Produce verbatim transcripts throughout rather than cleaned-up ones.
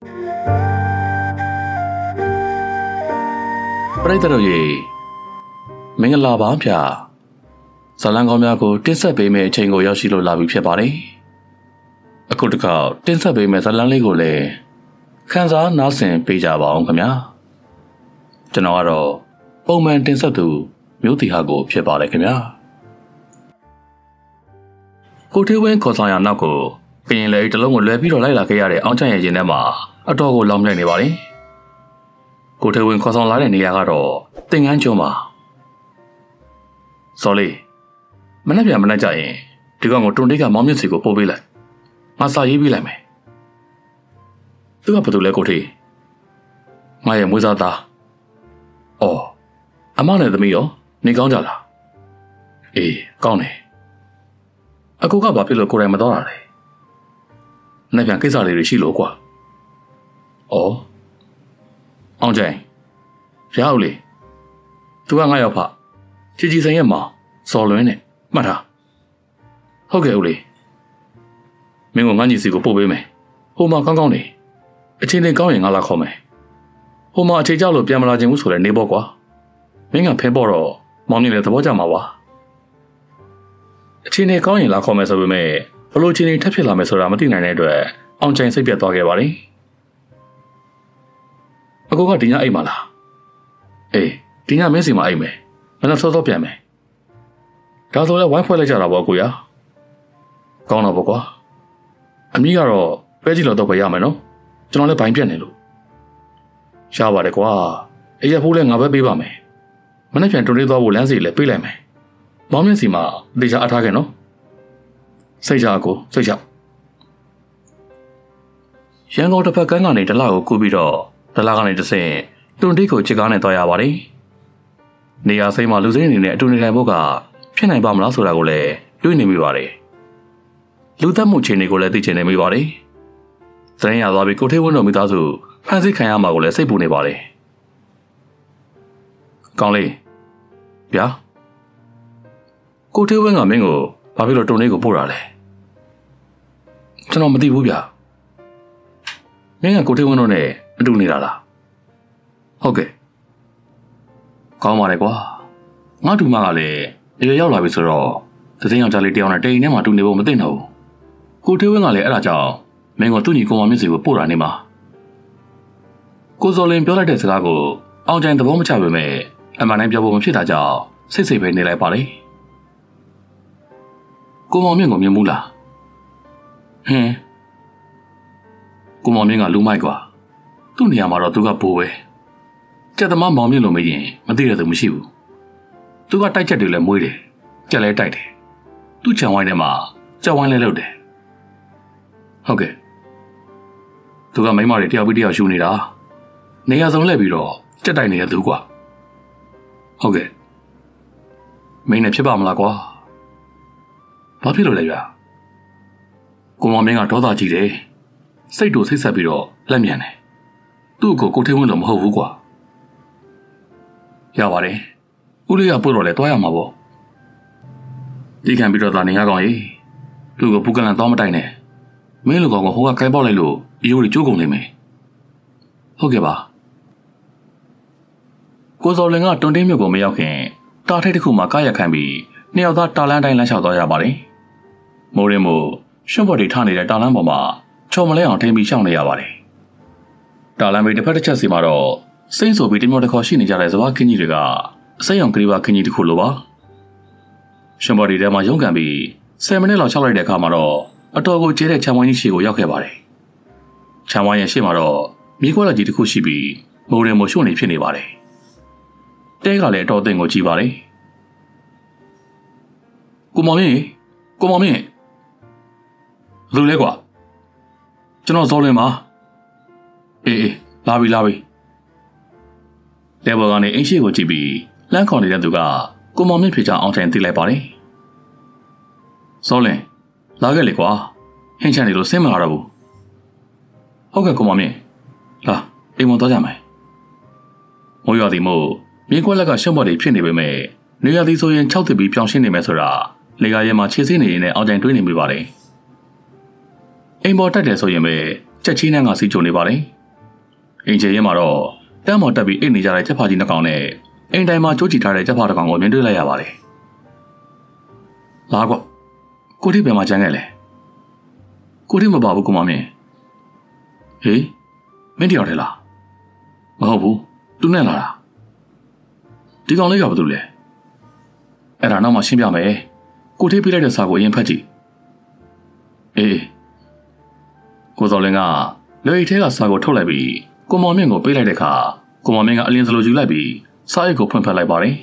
ပရိသတ်တို့ရေမင်္ဂလာပါဗျာဇလံကောင်းများကိုတင်ဆက်ပေးမယ့်အချိန်ကိုရောက်ရှိလို့လာပြီဖြစ်ပါတယ်အခုတစ်ခါတင်ဆက်ပေးမယ့်ဇလံလေးကိုလည်းခန်းစားနားဆင်ပေးကြပါအောင်ခင်ဗျာကျွန်တော်ကတော့ပုံမှန်တင်ဆက်သူမျိုးတီဟာကိုဖြစ်ပါတယ်ခင်ဗျာကိုထေးဝင်းခေါ်ဆောင်ရနောက်ကိုကရင်လေတလုံးကိုလွယ်ပြီးတော့လိုက်လာခဲ့ရတဲ့အောင်ချမ်းရဲ့ရင်ထဲမှာအတော်ကိုလောင်မြိုက်နေပါတယ်ကိုထေးဝင်းခေါ်ဆောင်လာတဲ့နေရာကတော့တင်ငန်းကျွန်းပါစော်လေးမနေ့ပြန်မနေ့ကျရင်ဒီကောင်ကိုတွန်တိတ်ကမောင်မြင့်စီကိုပို့ပေးလိုက်ငါစာရေးပေးလိုက်မယ်သူကဘာလို့လဲကိုထေးငါရဲ့မွေးစားသားအော်အမနဲ့သမီးရောနေကောင်းကြလားအေးကောင်းတယ်အကူကဘာဖြစ်လို့ကိုယ်တိုင်မတော်တာလဲနေ့ပြန်ကိစ္စလေးတွေရှိလို့ကွာအော်အောင်ကျိုင်ရောက်လေသူကငါရောက်ဖချီချီဆိုင်ရဲ့မောင်စော်လွင်းနဲ့မှတ်ထားဟုတ်ကဲ့ဦးလေးမင်းကငါညီစီကိုပို့ပေးမယ်ဟိုမှာကောင်းကောင်းနေအချင်းချင်းကောင်းရင်ငါလာခေါ်မယ်ဟိုမှာအခြေကျလို့ပြန်မလာခြင်းဘူးဆိုတဲ့နေပေါ့ကွာမင်းကဖဲပေါ့တော့မောင်မြင့်လည်းသဘောကျမှာပါအချင်းချင်းကောင်းရင်လာခေါ်မယ်ဆိုပေမဲ့ဘလို့ချင်းချင်းထပ်ဖြစ်လာမယ်ဆိုတာမသိနိုင်တဲ့အတွက်အောင်ကျိုင်စိတ်ပြတ်သွားခဲ့ပါလေအကူကဒီညအိမ်မှာလားအေးဒီညမင်းစီမှာအိမ်မယ်မနေ့စောစောပြန်မယ်ဒါဆိုလည်းဝိုင်းဖွဲ့လိုက်ကြတာပေါ့ကိုရကောင်းတော့ပေါ့ကွာအမီးကတော့ပဲကြည့်လို့တော့ပဲရမယ်နော်ကျွန်တော်လည်းဘိုင်းပြက်နေလို့ရပါတယ်ကွာအရက်ဖိုးလည်းငါပဲပေးပါမယ်မနေ့ပြန်တွန်းလေးသွားဖို့လမ်းစီလည်းပေးလိုက်မယ်မောင်မြင့်စီမှာတေချာအထားခဲ့နော်စိတ်ချကိုစိတ်ချရန်ကုန်တစ်ဖက်ကန်းကနေတလားကိုကူးပြီးတော့တလားကနေတစ်ဆင့်တွန်တိတ်ကိုချစ်ကားနဲ့သွားရပါတယ်နေရာစိမ်းမှာလူစိမ်းအနေနဲ့အတူနေထိုင်ဖို့ကဖြစ်နိုင်ပါမလားဆိုတာကိုလည်းတွေးနေမိပါတယ်လူသက်မှုချင်းတွေကိုလည်းသိချင်နေမိပါတယ်သတင်းရသွားပြီးကိုထေးဝင်းတို့မိသားစုဖန်ဆီးခံရမှာကိုလည်းစိတ်ပူနေပါတယ်ကောင်းလေးဗျာကိုထေးဝင်းကမင်းကိုဘာဖြစ်လို့တွန်လေးကိုပို့တာလဲကျွန်တော်မသိဘူးဗျာမင်းကကိုထေးဝင်းတို့နဲ့အတူနေတာလားဟုတ်ကဲ့ကောင်းပါတယ်ကွာငါ့တူမကလည်းအရွယ်ရောက်လာပြီဆိုတော့သတင်းယောက်ျားလေးတယောက်နဲ့တိမ်ထဲမှာတူနေဖို့မသိတော့ဘူးကိုထေးဝင်းကလည်းအဲ့ဒါကြောင့်မင်းကသူ့ညီကိုမောင်မြင့်စီကိုပို့တာနေမှာကိုစော်လင်ပြောလိုက်တဲ့စကားကိုအောင်ကျိုင်သဘောမချပေမဲ့အမှန်တိုင်းပြောဖို့မဖြစ်တာကြောင့်စိတ်စိတ်ပဲနေလိုက်ပါလေကိုမောင်မြင့်ကိုမြင်ဘူးလားဟင်းကိုမောင်မြင့်ကလူမိုက်ကွာသူ့နေရာမှာတော့သူကဘိုးပဲကြက်သမားမောင်မြင့်လို့မရင်မသိရသူမရှိဘူးသူကတိုက်ချက်တွေလည်းမွေးတယ်ကြက်လည်းတိုက်တယ်သူ့ခြံဝိုင်းထဲမှာကြက်ဝိုင်းလည်းလုပ်တယ်ဟုတ်ကဲ့သူကမိန်းမတွေတယောက်ပြီးတယောက်ရှူနေတာနေရာစုံလှည့်ပြီးတော့ကြက်တိုက်နေတဲ့သူကွာဟုတ်ကဲ့မင်းနဲ့ဖြစ်ပါမလားကွာဘာဖြစ်လို့လဲဗျာကိုမောင်မင်းကဒေါသကြီးတယ်စိတ်တို့ဆိတ်ဆက်ပြီးတော့လက်မြန်တယ်သူ့ကိုကိုထေးဝင်းလို့မဟုတ်ဘူးကွာရပါတယ်ဦးလေးကပို့တော့လဲတွားရမှာပေါ့ဒီခံပြီးတော့သာနေရကောင်ကြီးသူ့ကိုပူကလန်တော့မတိုက်နဲ့မင်းလူကောင်ကဟိုကကိုင်းပေါက်လိုက်လို့အယိုးတွေကျိုးကုန်နေမယ်ဟုတ်ကဲ့ပါကိုစော်လင်ကတွန်တင်းမြို့ကိုမရောက်ခင်တာထိတ်တစ်ခုမှာကားရက်ခံပြီးနှစ်ယောက်သားတာလန်းတိုင်းလမ်းလျှောက်သွားရပါတယ်မိုးရင်းမို့ရွှွန့်ပေါ်တွေထားနေတဲ့တာလန်းပေါ်မှာချော်မလဲအောင်ထိန်းပြီးရှောင်နေရပါတယ်တာလန်းဘေးတစ်ဖက်တစ်ချက်စီမှာတော့စိမ့်ဆိုပြီးတမျိုးတစ်ခေါ်ရှိနေကြတဲ့စဘာခင်းကြီးတွေကအစိမ်းအောင်ကလေးပါခင်းကြီးတစ်ခုလိုပါရွှွန့်ပေါ်တွေထဲမှာရုန်းကန်ပြီးဆယ်မိနစ်လောက်ချောက်လိုက်တဲ့အခါမှာတော့အတော်ကိုကျဲတဲ့ခြံဝိုင်းကြီးရှေ့ကိုရောက်ခဲ့ပါတယ်ခြံဝိုင်းရဲ့ရှေ့မှာတော့မြေခွက်လက်ကြီးတစ်ခုရှိပြီးမိုးရင်းမို့ရွှွန့်နေဖြစ်နေပါတယ်တဲကလည်းအတော်အသင့်ကိုကြည့်ပါလေကိုမောင်မြင့်ကိုမောင်မြင့်လူလဲကွာကျွန်တော်စောလင်းပါအေးအေးလာပြီလာပြီလဲဘော်ကနေအင်းရှိကိုကြည့်ပြီးလမ်းခေါ်နေတဲ့သူကကိုမောင်မြင့်ဖြစ်ကြောင်းအောင်တိုင်သိလိုက်ပါလေစောလင်းလာခဲ့လေကွာဟင်းချန်နေလို့ဆင်းမလာတော့ဘူးဟုတ်ကဲ့ကိုမောင်မြင့်လာအိမ်မသွားကြမယ်မိုးရွာသည်မို့မြင်းခွက်လက်ကရှုံးပေါ်တွေဖြစ်နေပေမဲ့နေရာသည်ဆိုရင်၆တစ်ပြီးပြောင်းရှင်းနေမယ်ဆိုတာလေကားရဲမှာခြေစင်းနေရင်လည်းအောင်တိုင်တွေးနေမိပါတယ်အိမ်ပေါ်တက်တယ်ဆိုရင်ပဲချက်ချင်းနှန်းကစီးကြုံနေပါတယ်အင်ဂျင်ရင်မှာတော့တမ်းမော်တက်ပြီးအိတ်နေကြတဲ့ချက်ဖာကြီးနှစ်ကောင်နဲ့အိမ်တိုင်းမှာချိုးချထားတဲ့ချက်ဖာတစ်ကောင်ကိုမြင်တွေ့လိုက်ရပါတယ်လာကွကိုတိပြန်မှာကျန်ခဲ့လေကိုတိမပါဘူးကိုမမင်းဟေးမင်းတယောက်တည်းလားမဟုတ်ဘူးသူနဲ့လာတာဒီကောင်လေးကဘာလုပ်လဲအဲ့ဒါနောက်မှရှင်းပြမယ်ကိုထိပ်ပေးလိုက်တဲ့စာကိုအရင်ဖတ်ကြည့်အေးကိုစော်လင်းကလွယ်ရီထဲကစာကိုထုတ်လိုက်ပြီးကိုမောင်မြင့်ကိုပေးလိုက်တဲ့အခါကိုမောင်မြင့်ကအလင်းစလိုယူလိုက်ပြီးစာအိတ်ကိုဖွင့်ဖတ်လိုက်ပါတယ်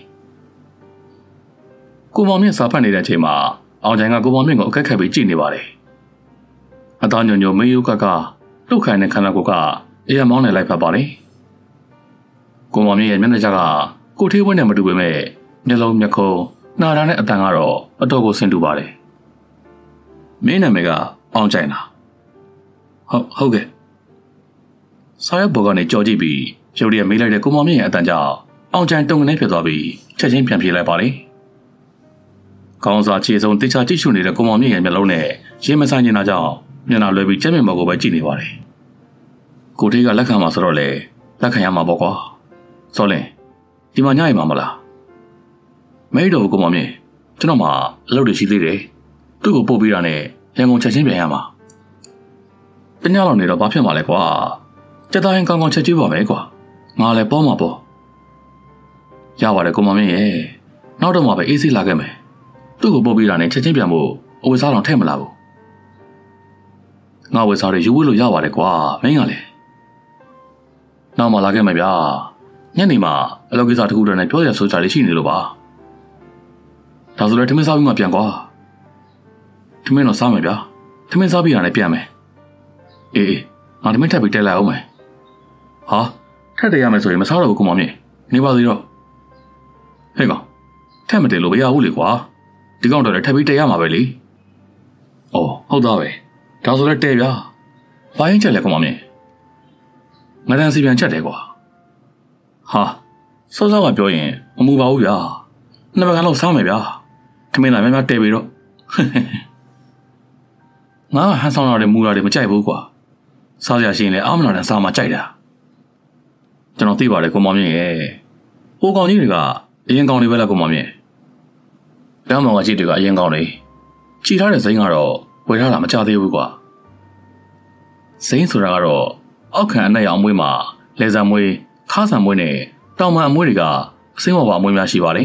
ကိုမောင်မြင့်စာဖတ်နေတဲ့အချိန်မှာအောင်ချိုင်ကကိုမောင်မြင့်ကိုအခက်ခက်ပြီးကြည့်နေပါတယ်အသားညွန်ညွန်မေးယုကကလှုပ်ခိုင်းတဲ့ခန္ဓာကိုယ်ကအေးမောင်းနေလိုက်ဖတ်ပါတယ်ကိုမောင်မြင့်ရဲ့မျက်နှာကြကကိုထေးဝင်းနဲ့မတူပေမဲ့မျက်လုံးမျက်ခုံးနားထားတဲ့အတန်ကတော့အတော့ကိုဆင်တူပါတယ်မင်းနာမည်ကအောင်ချိုင်လားဟုတ်ဟုတ်ကဲ့စာရွက်ပေါ်ကနေကြော်ကြည့်ပြီးရုပ်ရည်မေးလိုက်တဲ့ကိုမောင်မြင့်ရဲ့အတန်ကြောင့်အောင်ချိုင်တုံကနေဖြစ်သွားပြီးချက်ချင်းပြန်ပြေးလိုက်ပါလေခေါင်းစာခြေစုံတိကျကြည့်ရှုနေတဲ့ကိုမောင်မြင့်ရဲ့မျက်လုံးနဲ့ရင်မဆိုင်နေတာကြောင့်မျက်နှာလွယ်ပြီးကျက်မြင့်မော်ကိုပဲကြည့်နေပါတယ်ကိုထေးကလက်ခံမှာဆိုတော့လေလက်ခံရမှာပေါ့ကွာစောလင်းဒီမှာညရင်မှာမလားမဲတော်ကိုမောင်မြင့်ကျွန်တော်မှအလုပ်တွေရှိသေးတယ်သူ့ကိုပို့ပြီးတာနဲ့ရန်ကုန်ချက်ချင်းပြန်ရမှာတညလောက်နေတော့ဘာဖြစ်မှာလဲကွာကြက်သားရင်ကောင်းကောင်းချက်ကြည့်ပါမယ်ကွာငါလည်းပေါ်မှာပေါ့ရပါတယ်ကိုမောင်မြင့်ရဲ့နောက်တော့မှပဲအေးဆေးလာခဲ့မယ်သူ့ကိုပို့ပြီးတာနဲ့ချက်ချင်းပြန်ဖို့အဝတ်စားတော်ထည့်မလာဘူးငါဝတ်စားတွေယူဝလို့ရပါတယ်ကွာမင်းကလည်းနောက်မှလာခဲ့မယ်ဗျာညနေမှာအလုပ်ကိစ္စတစ်ခုတည်းနဲ့ပြောရဆိုကြလေးရှိနေလို့ပါဒါဆိုလည်းထမင်းစားပြီးမှပြန်ကွာထမင်းတော့စားမယ်ဗျာထမင်းစားပြီးတာနဲ့ပြန်မယ်အေးအေးငါထမင်းထပ်ပြီးတက်လိုက်အောင်မယ်ဟာထပ်တယ်ရမယ်ဆိုရင်မစားတော့ဘူးကိုမောင်မြင့်နေပါသေးတော့ဟဲ့ကောင်ထပ်မတယ်လို့မရဘူးလေကွာဒီကောင်တော့လည်းထပ်ပြီးတက်ရမှာပဲလေအော်ဟုတ်သားပဲဒါဆိုလည်းတဲ့ဗျာဘာရင်ချက်လဲကိုမောင်မြင့်ငါတန်းစီပြန်ချက်တယ်ကွာဟာစောစောကပြောရင်မမူပါဘူးဗျာနှစ်ဘက်ကတော့စားမယ်ဗျာထမင်းလာများများတဲပြီးတော့ငါဟန်ဆောင်ရတဲ့မူရာတွေမကြိုက်ဘူးကွာစားရရှိရင်လည်းအာမနာတန်စားမှကြိုက်တာကျွန်တော်သိပါတယ်ကိုမောင်မြင့်ရဲ့ဟိုကောင်ကြီးတွေကအရင်ကောင်တွေပဲလားကိုမောင်မြင့်တမ်းမောင်ကကြီးတွေကအရင်ကောင်တွေချီထားတဲ့စိမ်းကတော့ဝယ်ထားတာမကြသေးဘူးကွာစိမ်းဆိုတာကတော့အောက်ခံအနက်ရောင်မွေးမှာလေဆံမွေးခါဆံမွေးနဲ့တောင်မှအမွေးတွေကအစင်းဝါအမွေးများရှိပါတယ်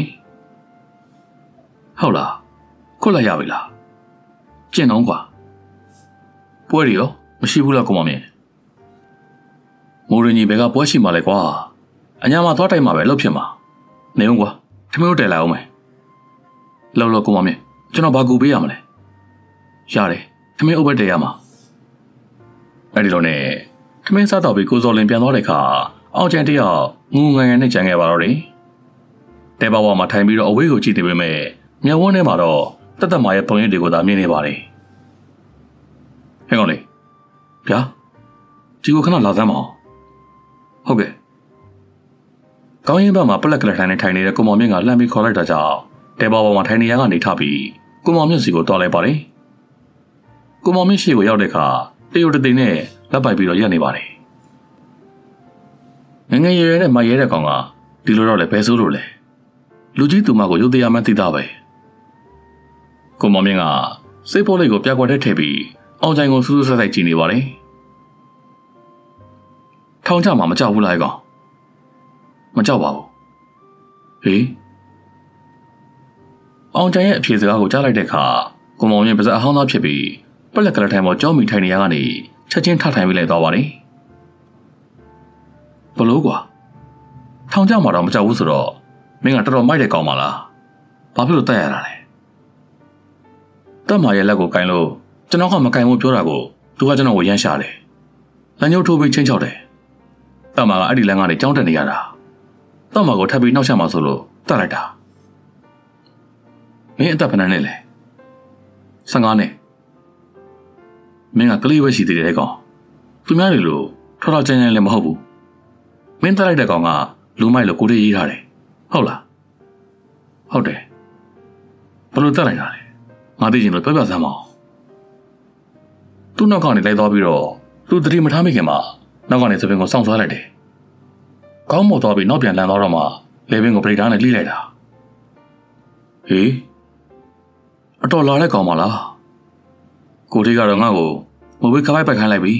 ဟုတ်လားခုတ်လိုက်ရပြီလားကျင့်တော့ကွာပွဲတွေရောမရှိဘူးလားကိုမောင်မြင့်မိုးရင်းကြီးဘယ်ကပွဲရှိမှလဲကွာအညာမှာသွားတိုက်မှာပဲလှုပ်ဖြစ်မှာနေအောင်ကွာထမင်းတို့တဲလိုက်အောင်မယ်လောက်လောက်ကိုမောင်မြင့်ကျွန်တော်ဘာကူပေးရမလဲရတယ်ထမင်းအုပ်ပဲတဲရမှာအဲ့ဒီလိုနဲ့ထမင်းစားတော့ပြီးကိုစော်လင်ပြန်သွားတဲ့အခါအောင်ကျန်တယောက်ငူငငယ်နဲ့ကြံခဲ့ပါတော့တယ်တဲဘဝမှာထိုင်ပြီးတော့အဝေးကိုကြည့်နေပေမဲ့မျက်ဝန်းထဲမှာတော့တတ်တမရဲ့ပုံရိပ်တွေကိုသာမြင်နေပါတယ်ဟဲ့ကောင်လေးဗျာဒီကိုခဏလာစမ်းပါအောင်ဟုတ်ကဲ့ကောင်းရင်ဘက်မှာပလက်ကလက်ထိုင်နေထိုင်နေတဲ့ကိုမောင်မြင့်ကလှမ်းပြီးခေါ်လိုက်တာကြောင့်တဲဘဝမှာထိုင်နေရကနေထပြီးကိုမောင်မြင့်စီကိုတွားလိုက်ပါတယ်ကိုမောင်မြင့်ရှိကိုရောက်တဲ့အခါတရုတ်တသိန်းနဲ့လက်ပိုက်ပြီးတော့ရက်နေပါတယ်ငငယ်ရွယ်ရွယ်နဲ့မရဲတဲ့ကောင်ကဒီလိုတော့လည်းဘယ်ဆိုးလို့လဲလူကြီးသူမကိုရုပ်တရားမှန်းသိတာပဲကိုမောင်မြင့်ကစိတ်ပေါ်လေးကိုပြက်ကွက်ထဲထည့်ပြီးအောင်ချိုင်ကိုစူးစူးဆိုက်ဆိုက်ကြည့်နေပါတယ်ထောင်ချမှာမကြောက်ဘူးလားကောင်မကြောက်ပါဘူးဟေးအောင်ချိုင်ရဲ့အဖြေစကားကိုကြားလိုက်တဲ့အခါကိုမောင်မြင့်ပါးစပ်အဟောင်းသားဖြစ်ပြီးပလက်ကလေးထိုင်ပေါ်ကြောင်းမိထိုင်နေရကနေချက်ချင်းထထိုင်ပြီးလိုက်သွားပါတယ်ဘလို့ကွာထောင်ချမှာတော့မကြောက်ဘူးဆိုတော့မင်းကတော်တော်မိုက်တဲ့ကောင်ပါလားဘာဖြစ်လို့တက်ရတာလဲတက်မာရဲ့လက်ကိုကင်လို့ကျွန်တော်ကမကင်ဘူးပြောတာကိုသူကကျွန်တော်ကိုရမ်းရှာတယ်လမ်းညှိုးထိုးပြီးချင်းချောက်တယ်တက်မာကအဲ့ဒီလမ်းကနေကြောင်းတက်နေရတာတက်မာကိုထပ်ပြီးနှောက်ချက်မှာဆိုလို့တက်လိုက်တာမင်းအသက်ဘယ်နှနဲ့လဲဆယ်ငါးနဲ့မင်းကကလေးပဲရှိသေးတယ်ကောင်သူများတွေလို့ထော်ထော်ကျန်ကျန်လည်းမဟုတ်ဘူးမင်းတက်လိုက်တဲ့ကောင်ကလူမိုက်လို့ကိုလေးရေးထားတယ်ဟုတ်လားဟုတ်တယ်ဘယ်လိုတက်လိုက်တာလဲငါသိချင်လို့ပြောပြစမ်းမအောင်သူ့နောက်ကနေလိုက်သွားပြီးတော့သူတတိမထားမိခင်မှာနောက်ကနေသပင်ကိုစောင့်ဆွဲလိုက်တယ်။ကောင်းမော်သွားပြီးနောက်ပြန်လန်သွားတော့မှလေပင်ကိုပရိဒါနဲ့လှိလိုက်တာ။ဟေးအတော်လာတဲ့ကောင်မလား။ကိုတိကတော့ငါ့ကိုမဝေးခပိုက်ပိုက်ခိုင်းလိုက်ပြီ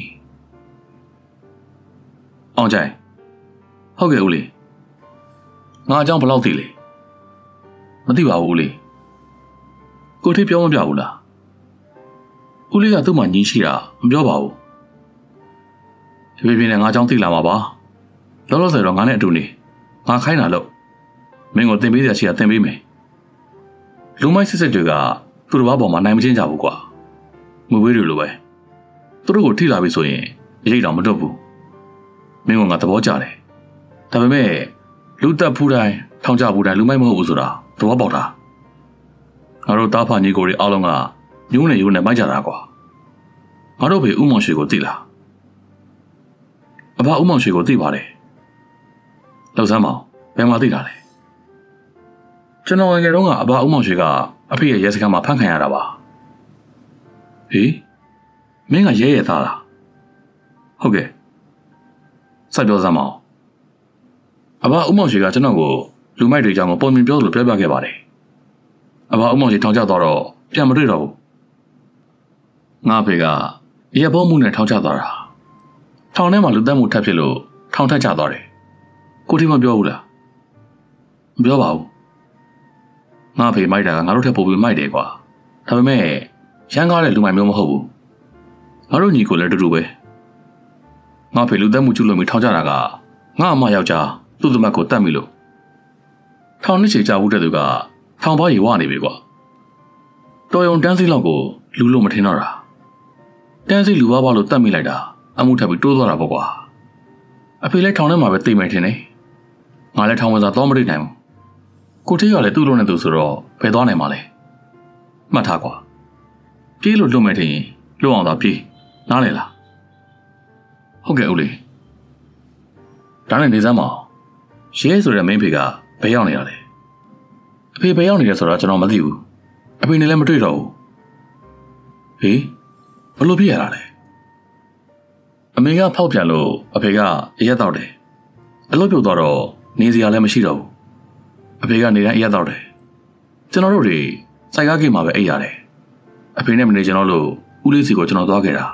။အောင်ကြိုင်ဟုတ်ကဲ့ဦးလေးငါအကြောင်းဘယ်လောက်သိလဲမသိပါဘူးဦးလေးကိုထိပြောမပြဘူးလားဦးလေးကသူ့မှာညီးရှိတာမပြောပါဘူးဒီပြင်းနဲ့ငါအကြောင်းသိလာမှာပါလောလောဆယ်တော့ငါနဲ့အတူနေငါခိုင်းတာလို့မင်းကိုတင်ပေးရရှိတာတင်ပေးမယ်လူမိုက်စစ်စစ်တွေကသူတို့ဘာပေါ်မှာနိုင်မချင်းကြဘူးကွာမွေးဝေးတွေလိုပဲသူတို့ကိုထိလာပြီဆိုရင်ရိတ်တော့မတွတ်ဘူးမင်းကငါသဘောကျတယ်ဒါပေမဲ့လူတက်ဖူးတိုင်းထောင်ချဖူးတိုင်းလူမိုက်မဟုတ်ဘူးဆိုတာသဘောပေါက်တာငါတို့တားဖာညီကိုတွေအားလုံးကညိုးနေရိုးနဲ့မိုက်ကြတာကွာငါတို့ဖေဦးမောင်ရွှေကိုသိလားအဘဦးမောင်ရွှေကိုသိပါတယ်လောက်စမ်းမအောင်ဘယ်မှာသိတာလဲကျွန်တော်ငယ်ငယ်တုန်းကအဘဦးမောင်ရွှေကအဖေရဲ့ရဲစခန်းမှာဖမ်းခံရတာပါဟေးမင်းကရဲရဲသားလားဟုတ်ကဲ့စိုက်ပြောစမ်းမအောင်အဘဦးမောင်ရွှေကကျွန်တော်ကိုလူမိုက်တွေကြောင့်ပုံမြင်ပြောလို့ပြောပြခဲ့ပါတယ်အဘဦးမောင်ရွှေထောင်ချသွားတော့ပြန်မတွေ့တော့ဘူးငါဖေကရဲဘောမှုနဲ့ထောင်ချသွားတာထောင်ထဲမှာလူသက်မှုထပ်ဖြစ်လို့ထောင်ထက်ချသွားတယ်ကိုတိမပြောဘူးလားမပြောပါဘူးငါဖေမိုက်တာကငါတို့ထက်ပိုပြီးမိုက်တယ်ကွာဒါပေမဲ့ရမ်းကားတဲ့လူမိုက်မျိုးမဟုတ်ဘူးငါတို့ညီကိုလည်းတူတူပဲငါဖေလူသက်မှုကျူးလွန်ပြီးထောင်ချတာကငါအမယောက်ျားသူ့သမက်ကိုတတ်မိလို့ထောင်နှစ်ချီကြာဘူးတဲ့သူကထောင်ပါရီဝနေပြီကွာတော်ရုံတန်းစီလောက်ကိုလူလို့မထင်တော့တာတန်းစီလူပါပါလို့တတ်မိလိုက်တာအမှုထပ်ပြီးတိုးသွားတာပေါ့ကွာအဖေလည်းထောင်ထဲမှာပဲတိတ်မယ်ထင်တယ်ငါလည်းထောင်ဝင်စားတော့မတွေ့နိုင်ဘူးကိုထိကလည်းသူ့လိုနဲ့သူဆိုတော့ဘယ်သွားနိုင်မှာလဲမှတ်ထားကွာပြေးလို့လွတ်မယ်ထင်ရင်လွတ်အောင်သာပြေးနားလေလားဟုတ်ကဲ့ဦးလေးဒါနဲ့နေစမ်းမအောင်ရဲဆိုတဲ့မင်းဖေကဘယ်ရောက်နေရလဲအဖေဘယ်ရောက်နေလဲဆိုတော့ကျွန်တော်မသိဘူးအဖေနဲ့လည်းမတွေ့တော့ဘူးဟေးဘလို့ဖြစ်ရတာလဲအမေကဖောက်ပြန်လို့အဖေကအရက်တောက်တယ်အလုပ်ပြုတ်သွားတော့နေစရာလည်းမရှိတော့ဘူးအဖေကနေတိုင်းအရက်တောက်တယ်ကျွန်တော်တို့တွေစိုက်ကားကိမှာပဲအိပ်ရတယ်အဖေနဲ့မနေကျွန်တော်လို့ဦးလေးစီကိုကျွန်တော်သွားခဲ့တာ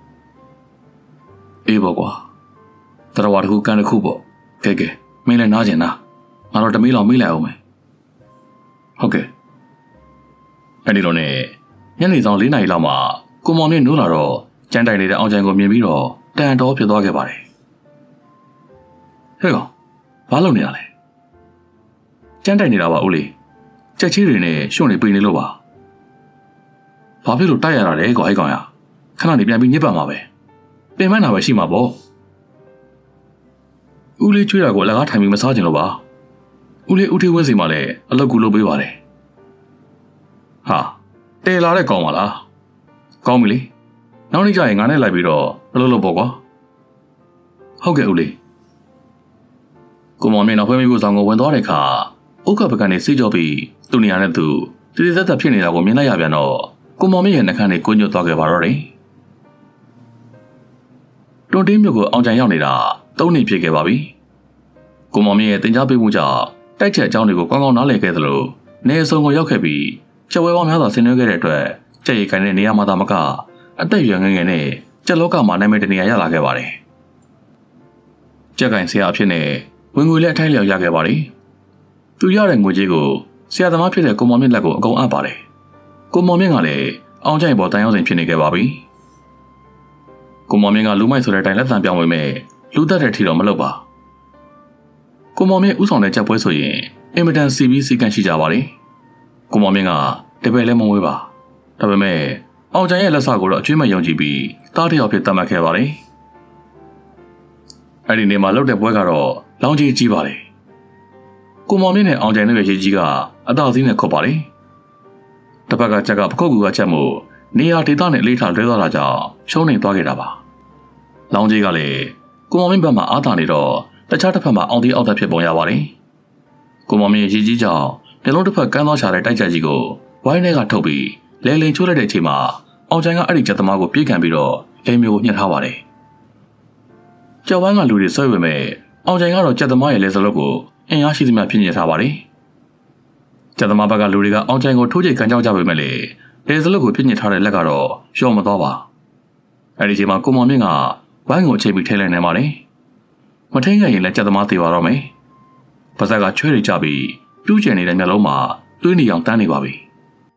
အေးပေါ့ကွာတရဝါတခုကန်တစ်ခုပေါ့ကဲကဲမင်းလည်းနားကျင်နာငါတော့တမီးလောက်မေးလိုက်အောင်မယ်ဟုတ်ကဲ့အဲ့ဒီတော့ねညနေဆောင်၄နာရီလောက်မှာကိုမောင်နဲ့နိုးလာတော့ကျန်းတိုင်နေတဲ့အောင်ချိုင်ကိုမြင်ပြီးတော့တန်တော်ဖြစ်သွားခဲ့ပါတယ်ဟဲ့ကောင်ဘာလုပ်နေတာလဲကျန်းတိုင်နေတာပါဦးလေးကြက်ချီးတွေနဲ့ရှုံနေပိနေလို့ပါဘာဖြစ်လို့တိုက်ရတာလဲကွာအဲ့ကောင်ရခဏနေပြန်ပြီးညစ်ပတ်မှာပဲပင်မနာပဲရှိမှာပေါ့ဦးလေးချွေးတာကိုအလကားထိုင်ပြီးမစားကြလို့ပါဦးလေးဦးထေးဝင်းစီမှာလည်းအလုပ်ကူလုပ်ပေးပါတယ်ဟာတဲလာတဲ့ကောင်ပါလားကောင်းပြီလေနောက်နေ့ကျရင်ငါနဲ့လိုက်ပြီးတော့အလုပ်လုပ်ပေါ့ကွာဟုတ်ကဲ့ဦးလေးကိုမောင်မင်းနောက်ဖွဲ့မိဖို့ဆောင်ကိုဝင်သွားတဲ့အခါဥက္ကပကနေစိတ်ကြောပြီးသူ့နေရာနဲ့သူတည်တည်သက်သက်ဖြစ်နေတာကိုမြင်လိုက်ရပြန်တော့ကိုမောင်မင်းရဲ့နှာခမ်းလေးကိုညွတ်သွားခဲ့ပါတော့တယ်တွန်တင်းမြို့ကိုအောင်ကြံရောက်နေတာသုံးနှစ်ဖြစ်ခဲ့ပါပြီကိုမောင်မင်းရဲ့တင် जा ပေးမှုကြောင့်တိုက်ချက်အကြောင်းတွေကိုကောင်းကောင်းနားလည်ခဲ့သလိုနေအစုံကိုရောက်ခဲ့ပြီးချက်ဝဲပေါင်းများစွာဆင်နွှဲခဲ့တဲ့အတွက်ကြက်ရိတ်ခိုင်တဲ့နေရာမှာသာမကအသက်ရွယ်ငယ်ငယ်နဲ့ကြက်လောကမှာနာမည်တနေရာရလာခဲ့ပါတယ်ကြက်ကင်ဆရာအဖြစ်နဲ့ဝင်ငွေလည်းအထိုက်လျောက်ရခဲ့ပါတယ်သူရတဲ့ငွေကြေးကိုဆရာသမားဖြစ်တဲ့ကိုမောင်မြင့်လက်ကိုအကုန်အပ်ပါတယ်ကိုမောင်မြင့်ကလည်းအောင်ကြိုင်ပေါ်တန်ရောက်စဉ်ဖြစ်နေခဲ့ပါပြီကိုမောင်မြင့်ကလူမိုက်ဆိုတဲ့အတိုင်းလက်သံပြောင်းဝင်မဲ့လူသက်တဲ့ထီတော့မလုပ်ပါကိုမောင်မြင့်ဥဆောင်တဲ့ကြက်ပွဲဆိုရင်အင်မတန်စီပြီးစီကန်ရှိကြပါတယ်ကိုမောင်မြင့်ကတပည့်လည်းမဝေးပါဒါပေမဲ့အောင်ကြိုင်ရဲ့လက်စကိုတော့အကျွေးမဲ့ယုံကြည်ပြီးတားတယောက်ဖြစ်သတ်မှတ်ခဲ့ပါတယ်အဲ့ဒီနေ့မှာလောက်တဲ့ပွဲကတော့လောင်းကြီးကြီးပါတယ်ကိုမောင်မြင့်နဲ့အောင်ကြိုင်တို့ရဲ့ရေးကြီးကအသာစီးနဲ့ခုတ်ပါတယ်တစ်ဖက်ကချက်ကပခုတ်ကူကချက်မို့နေရာဒေသနဲ့အလေးထားလွဲသွားတာကြောင့်ရှုံးနေသွားခဲ့တာပါလောင်းကြီးကလည်းကိုမောင်မြင့်ဘက်မှာအားသာနေတော့တခြားတစ်ဖက်မှာအောင်သေးအောက်သက်ဖြစ်ပုံရပါတယ်ကိုမောင်မြင့်ရေးကြီးကြောင့်တလုံးတစ်ဖက်ကန်းသွားချတဲ့တိုက်ချက်ကြီးကိုဝိုင်းထဲကထုတ်ပြီးလဲလိန်ချိုးလိုက်တဲ့အချိန်မှာအောင်ချိုင်ကအဲ့ဒီချက်သမားကိုပြေးကန်ပြီးတော့လိန်မျိုးညှက်ထားပါတယ်ကြောက်ဝမ်းကလူတွေဆွဲပေမဲ့အောင်ချိုင်ကတော့ကြက်သမားရဲ့လက်စလုံးကိုအင်အားရှိသမျှဖြစ်နေထားပါတယ်ကြက်သမားဘက်ကလူတွေကအောင်ချိုင်ကိုထိုးချိတ်ကန်ကြောက်ကြပေမဲ့လေလက်စလုံးကိုဖြစ်နေထားတဲ့လက်ကတော့လျှော့မသွားပါအဲ့ဒီချိန်မှာကိုမောင်မြင့်ကဝိုင်းကိုချိန်ပြီးထိလိုက်နေပါတယ်မထိန်ခဲ့ရင်လည်းကြက်သမားသေးပါတော့မယ်ပါဇက်ကချွဲတွေကြပြီးပြူးကျင်နေတဲ့မျက်လုံးမှာတွေးနေအောင်တန်းနေပါပြီ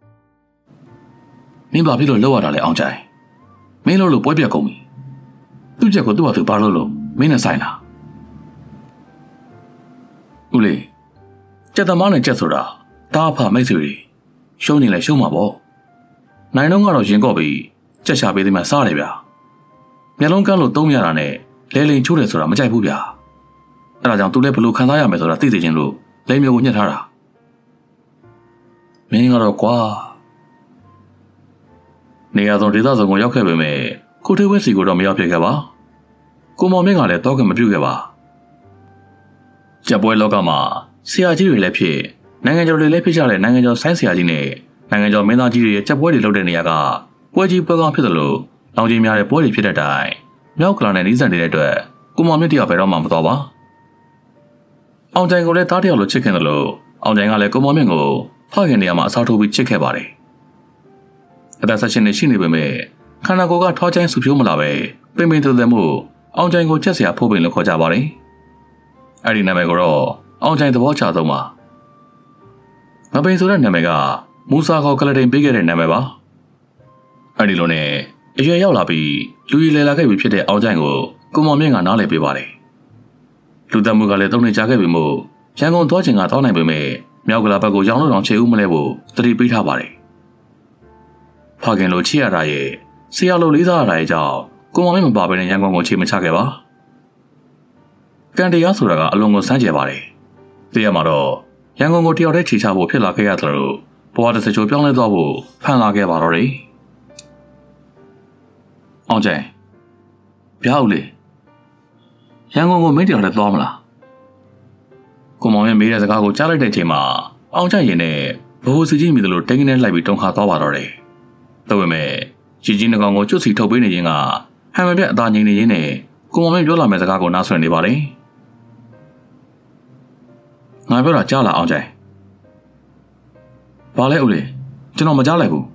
မင်းဘာဖြစ်လို့လောက်ရတာလဲအောင်ချိုင်မင်းလို့လို့ပွဲပြက်ကုန်ပြီသူ့ချက်ကိုသူ့ဘာသူဘာလို့လို့မင်းနဲ့ဆိုင်လားဦးလေးကြက်သမားနဲ့ကြက်ဆိုတာတားဖမိတ်ဆွေတွေရှုံးနေလဲရှုံးမှာပေါ့နိုင်တော့ကတော့ရင်ကော့ပြီးကြက်ရှာပေးသည်မှစားတယ်ဗျာမျက်လုံးကန်းလို့သုံးရတာနဲ့လဲလိန်ချိုးတယ်ဆိုတာမကြိုက်ဘူးဗျာအဲ့ဒါကြောင့်သူလည်းဘလို့ခံစားရမယ်ဆိုတာသိသိချင်းလို့လဲမျိုးကိုညှက်ထားတာမင်းကတော့ကွာနေရာဆုံးဒေသဆောင်ကိုရောက်ခဲ့ပေမဲ့ကိုထေးဝင်းစီကိုတော့မရောက်ဖြစ်ခဲ့ပါကိုမောင်မင်းကလည်းတော့ကမပြုတ်ခဲ့ပါကြက်ပွဲလောကမှာဆရာကြီးတွေလည်းဖြစ်နိုင်ငံကျော်တွေလည်းဖြစ်ကြတဲ့နိုင်ငံကျော်ဆိုင်းဆရာကြီးနဲ့နိုင်ငံကျော်မင်းသားကြီးတွေရဲ့ကြက်ပွဲတွေလုပ်တဲ့နေရာကပွဲကြီးပွဲကောင်းဖြစ်သလိုလောင်ကြီးများတဲ့ပွဲတွေဖြစ်တဲ့တိုင်မြောက်ကလာနဲ့နီးစပ်နေတဲ့အတွက်ကိုမောင်မြင့်တယောက်ပဲတော့မှမတော်ပါအောင်ချိုင်ကိုလည်းသားတယောက်လိုချစ်ခင်တယ်လို့အောင်ချိုင်ကလည်းကိုမောင်မြင့်ကိုဖခင်နေရာမှာအစားထိုးပြီးချစ်ခဲ့ပါတယ်အသက်ဆက်ရှင်နေရှိနေပေမဲ့ခန္ဓာကိုယ်ကထောချိုင်းဆူဖြိုးမလာပဲပင်ပင်တူတယ်မှုအောင်ချိုင်ကိုချက်စရာဖိုးပင်လို့ခေါ်ကြပါတယ်အဲ့ဒီနာမည်ကိုတော့အောင်ချိုင်သဘောချဆုံးပါငပိန်ဆိုတဲ့နာမည်ကမူဆာခေါ်ကလတိန်ပေးခဲ့တဲ့နာမည်ပါအဲ့ဒီလိုနဲ့အရွယ်ရောက်လာပြီးလူကြီးလဲလာခဲ့ပြီဖြစ်တဲ့အောင်ချိုင်ကိုကိုမောင်မြင့်ကနားလည်ပေးပါတယ်လူသက်မှုကလည်းသုံးနေကြခဲ့ပြီမို့ရန်ကုန်သွားချင်ကတောင်းနိုင်ပေမဲ့မြောက်ကလာဘက်ကိုရောင်းလို့တောင်ချေဦးမလဲဖို့တတိပေးထားပါတယ်ဖခင်လိုချစ်ရတာရဲ့ဆရာလိုလေးစားရတာရဲ့ကြောင့်ကိုမောင်မြင့်မပါဘဲနဲ့ရန်ကုန်ကိုချေမချခဲ့ပါကန်တရားဆိုတာကအလွန်ကိုစမ်းကြယ်ပါတယ်တည့်ရမှာတော့ရန်ကုန်ကိုတယောက်တည်းခြေချဖို့ဖြစ်လာခဲ့ရသလိုဘဝတစ်စချိုးပြောင်းလဲသွားဖို့ဖန်လာခဲ့ပါတော့တယ်အောင်ကျန်ဗျာဦးလေးရန်ကုန်ကိုမင်းတယောက်တည်းသွားမလားကိုမောင်ရဲ့မေးတဲ့စကားကိုကြားလိုက်တဲ့အချိန်မှာအောင်ကျန်ရင်နဲ့ဘိုးစီကြီးမိသလိုတင်းကနေလိုက်ပြီးတုံခါသွားပါတော့တယ်ဒါပေမဲ့ជីကြီးနှကောင်ကိုကျွတ်စီထုတ်ပေးနေခြင်းကဟန်မပြတ်အသာငြိမ်နေခြင်းနဲ့ကိုမောင်ရဲ့ပြောလာမယ့်စကားကိုနားဆွနေပါလေငါပြောတာကြားလာအောင်ကျန်ဘာလဲဦးလေးကျွန်တော်မကြားလိုက်ဘူး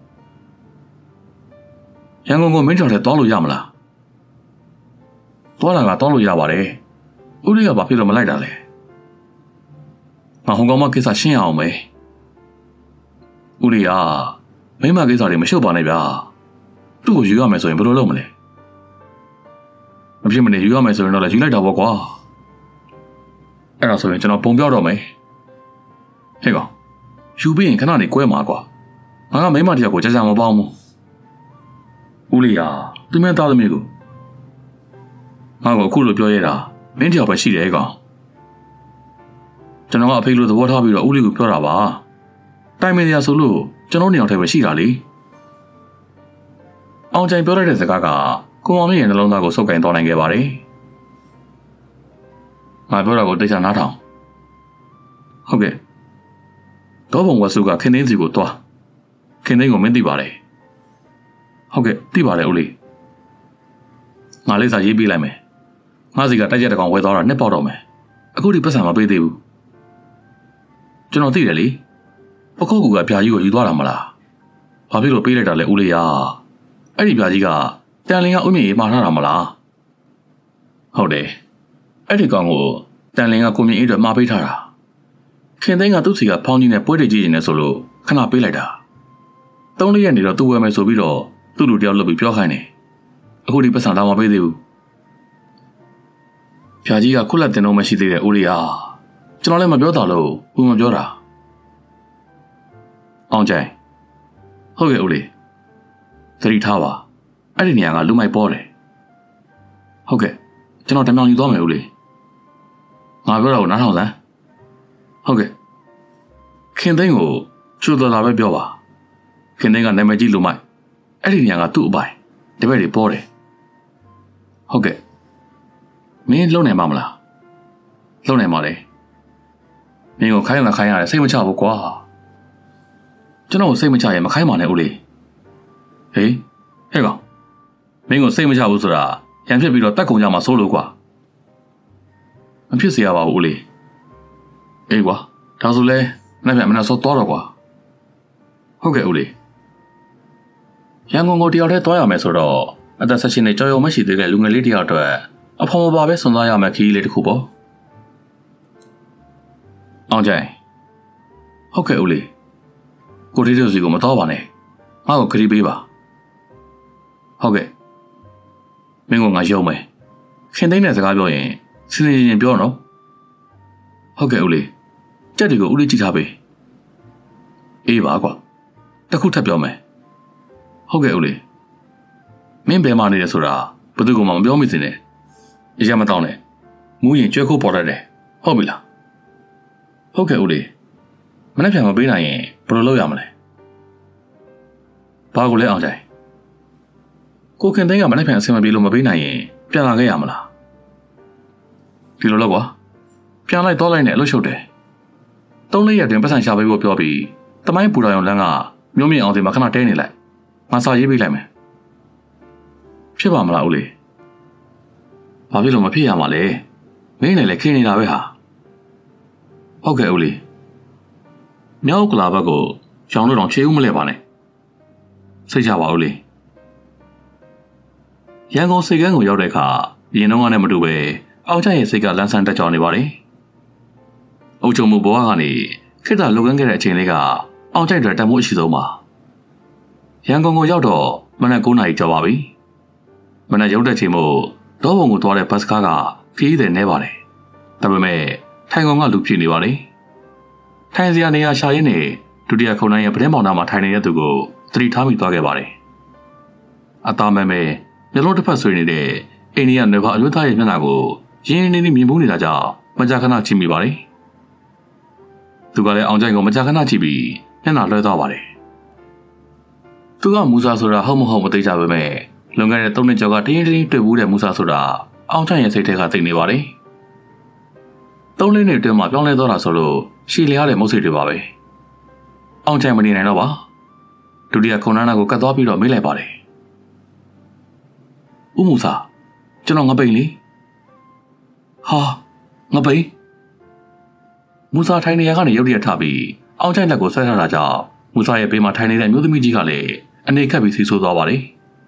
ရန်ကုန်ကိုမင်းတော်ထဲတောင်းလို့ရမလားသွားလာကတောင်းလို့ရပါတယ်ဦးလေးကဘာဖြစ်လို့မလိုက်တာလဲငါဟောင်ကောင်မှာကိစ္စရှင်းရအောင်ပဲဦးလေးကမိမကိစ္စတွေမရှုပ်ပါနဲ့ဗျာသူ့ကိုယူရမယ်ဆိုရင်ဘယ်လိုလုပ်မလဲမဖြစ်မနေယူရမယ်ဆိုရင်တော့လည်းယူလိုက်တာပေါ့ကွာအဲ့ဒါဆိုရင်ကျွန်တော်ပုံပြောတော့မယ်ဟဲ့ကောင်ယူပြီးရင်ခဏနေကွဲမှာကွာငါကမိမတယောက်ကိုကြာကြာမပေါင်းဘူးဦးလေးဟာသူမင်းသားသမီးကိုငါ့ကိုအခုလိုပြောရတာမင်းတယောက်ပဲရှိတယ်ကောင်ကျွန်တော်ကအဖေလိုသဘောထားပြီးတော့ဦးလေးကိုပြောတာပါတိုင်မင်ရဆိုလို့ကျွန်တော်နေအောင်ထဲပဲရှိတာလေအောင်ချိုင်ပြောလိုက်တဲ့စကားကကိုမောင်မြင့်ရဲ့နှလုံးသားကိုဆုပ်ကိုင်သွားနိုင်ခဲ့ပါတယ်ငါပြောတာကိုတိတ်ချနားထောင်ဟုတ်ကဲ့တော့ဘုံဝတ်စုကခင်သိန်းစီကိုတွားခင်သိန်းကိုမင်းသိပါတယ်ဟုတ်ကဲ့သိပါတယ်ဦးလေးငါလေးစာရေးပေးလိုက်မယ်ငါစီကတိုက်ချက်တကောင်ဝယ်သွားတာနှစ်ပေါက်တော့မယ်အခုဒီပတ်စံမပေးသေးဘူးကျွန်တော်သိတယ်လေပခုတ်ကူကပြာကြီးကိုယူသွားတာမလားဘာဖြစ်လို့ပေးလိုက်တာလဲဦးလေးရာအဲ့ဒီပြာကြီးကတန်လင်းကဥမြင့်ရေးမှာထားတာမလားဟုတ်တယ်အဲ့ဒီကောင်ကိုတန်လင်းကကိုမြင့်ရေးအတွက်မှာပေးထားတာခင်သိန်းကသူ့စီကဖောင်းကြီးနဲ့ပွဲတွေကြီးနေတယ်ဆိုလို့ခဏပေးလိုက်တာသုံးလေးရက်နေတော့သူ့ဝယ်မယ်ဆိုပြီးတော့သူ့လူတယောက်လုပ်ပြီးပြောခိုင်းတယ်အခုဒီပတ်စံတော့မပေးသေးဘူးဖြာကြီးကခုလက်တင်တော့မရှိသေးတဲ့ဦးလေးဟာကျွန်တော်လည်းမပြောတာလို့ဘူးမပြောတာအောင်ကျန်ဟုတ်ကဲ့ဦးလေးသတိထားပါအဲ့ဒီနေရာကလူမိုက်ပေါ်တယ်ဟုတ်ကဲ့ကျွန်တော်တမောင်ယူသွားမယ်ဦးလေးငါပြောတာကိုနားထောင်စမ်းဟုတ်ကဲ့ခင်သိန်းကိုချူတော်လာပဲပြောပါခင်သိန်းကနာမည်ကြီးလူမိုက်အဲ့ဒီနေရာကသူ့အပိုင်တပည့်တွေပေါ်တယ်ဟုတ်ကဲ့မင်းလုံနိုင်ပါမလားလုံနိုင်ပါလေမင်းကိုခိုင်းလာခိုင်းရတယ်စိတ်မချဘူးကွာကျွန်တော်စိတ်မချရင်မခိုင်းပါနဲ့ဦးလေးဟေးဟဲ့ကောင်မင်းကိုစိတ်မချဘူးဆိုတာရံဖြစ်ပြီးတော့တက်ကုန်ကြမှာစိုးလို့ကွာမဖြစ်เสียပါဘူးဦးလေးအေးကွာဒါဆိုလဲနောက်ပြန်မနာစောသွားတော့ကွာဟုတ်ကဲ့ဦးလေးရန်ကုန်ကိုတယောက်တည်းသွားရမယ်ဆိုတော့အသက်ဆက်ရှင်နဲ့ကြော်ရုံမရှိသေးတဲ့လူငယ်လေးတယောက်အတွက်အဖော်မပါပဲစွန့်စားရမယ်ခီးလေးတစ်ခုပေါ့အောင်ကြိုင်ဟုတ်ကဲ့ဦးလေးကိုတီးတို့စီကိုမတော်ပါနဲ့ငါ့ကိုခရီးပေးပါဟုတ်ကဲ့မင်းကငါရုံမယ်ခင်သိန်းတဲ့စကားပြောရင်စင်စင်ချင်းပြောနော်ဟုတ်ကဲ့ဦးလေးကြက်တွေကိုဦးလေးကြည့်ထားပေးအေးပါကွာတခုထပ်ပြောမယ်ဟုတ်ကဲ့ဦးလေးမင်းဘယ်မှာနေလဲဆိုတာဘယ်သူကမှမပြောမိစင်နဲ့အရာမတောင်းနဲ့မူးရင်ကြွဲခိုးပေါ်တတ်တယ်ဟုတ်ပြီလားဟုတ်ကဲ့ဦးလေးမနေ့ပြန်မပေးနိုင်ရင်ဘယ်လိုလုပ်ရမလဲဘာကိုလဲအောင်ကြိုင်ကိုခင်သိန်းကမနေ့ပြန်အဆင်မပြေလို့မပေးနိုင်ရင်ပြန်လာခဲ့ရမလားဒီလိုတော့ကွာပြန်လိုက်တော့လိုက်နဲ့အလုပ်ရှုပ်တယ်သုံးလေးရက်တွင်ပတ်စံရှာပေးဖို့ပြောပြီးတမိုင်းပူတော်ရုံလမ်းကမျိုးမြင့်အောင်စီမှာခဏတဲနေလိုက်ငါစာရေးပေးလိုက်မယ်ဖြစ်ပါမလားဦးလေးဘာဖြစ်လို့မဖြစ်ရမှာလဲမင်းနဲ့လည်းခင်းနေတာပဲဟာဟုတ်ကဲ့ဦးလေးမြောက်ကလာဘက်ကိုရောင်လို့တော့ချေဦးမလဲပါနဲ့စိတ်ချပါဦးလေးရန်ကုန်စိတ်ကန်းကိုရောက်တဲ့အခါရင်တော့ကနဲ့မတူပဲအောင်ကျရဲ့စိတ်ကလန်းဆန်းတက်ကြွနေပါလေအုပ်ချုပ်မှုဘဝကနေခိတ္တလုပ်ငန်းခဲ့တဲ့အချိန်လေးကအောင်ကျတဲ့တမိုးအရှိဆုံးပါရန်ကုန်ကိုရောက်တော့မနက်9နာရီကျော်ပါပြီမနက်ရုံးတက်ချိန်မို့ဒေါ်ဘုံကိုသွားတဲ့ဘတ်စကားကခီးတဲ့နေပါတယ်ဒါပေမဲ့ထိုင်ကောင်ကလူဖြစ်နေပါလေထိုင်စရာနေရာရှာရင်းနဲ့ဒုတိယခုံတိုင်းရဲ့ပတင်းပေါင်သားမှာထိုင်နေတဲ့သူကိုသတိထားမိသွားခဲ့ပါတယ်အသားမဲမဲမျိုးလုံးတစ်ဖက်ဆွေးနေတဲ့အိန္ဒိယနယ်ဘာအမျိုးသားရဲ့မျက်နှာကိုရင်းနေနေမြင်မှုနေတာကြောင့်မကြာခဏကြည့်မိပါတယ်သူကလည်းအောင်ကျိုင်ကိုမကြာခဏကြည့်ပြီးမျက်နှာလွှဲသွားပါတယ်သူကမူစာဆိုတာဟုတ်မဟုတ်မသိကြပါပဲလွန်ခဲ့တဲ့သုံးနှစ်ကျော်ကတင်းတင်းတွေ့ဘူးတဲ့မူစာဆိုတာအောင်ကျိုင်ရဲ့စိတ်ထဲကသိနေပါတယ်သုံးလေးနှစ်အတွင်းမှာပြောင်းလဲသွားတာဆိုလို့ရှည်လျားတဲ့မုတ်စိတ်တွေပါပဲအောင်ကျိုင်မနေနိုင်တော့ပါဒုတိယခုံနာကိုကတ်သွားပြီးတော့မေးလိုက်ပါတယ်ဦးမူစာကျွန်တော်ငပိန်လေဟာငပိန်မူစာထိုင်နေရကနေရုတ်တရက်ထပြီးအောင်ကျိုင်လက်ကိုဆွဲထားတာကြောင့်မူစာရဲ့ဘေးမှာထိုင်နေတဲ့အမျိုးသမီးကြီးကလည်းအနေခက်ပြီးဆီးဆိုးသွားပါတယ်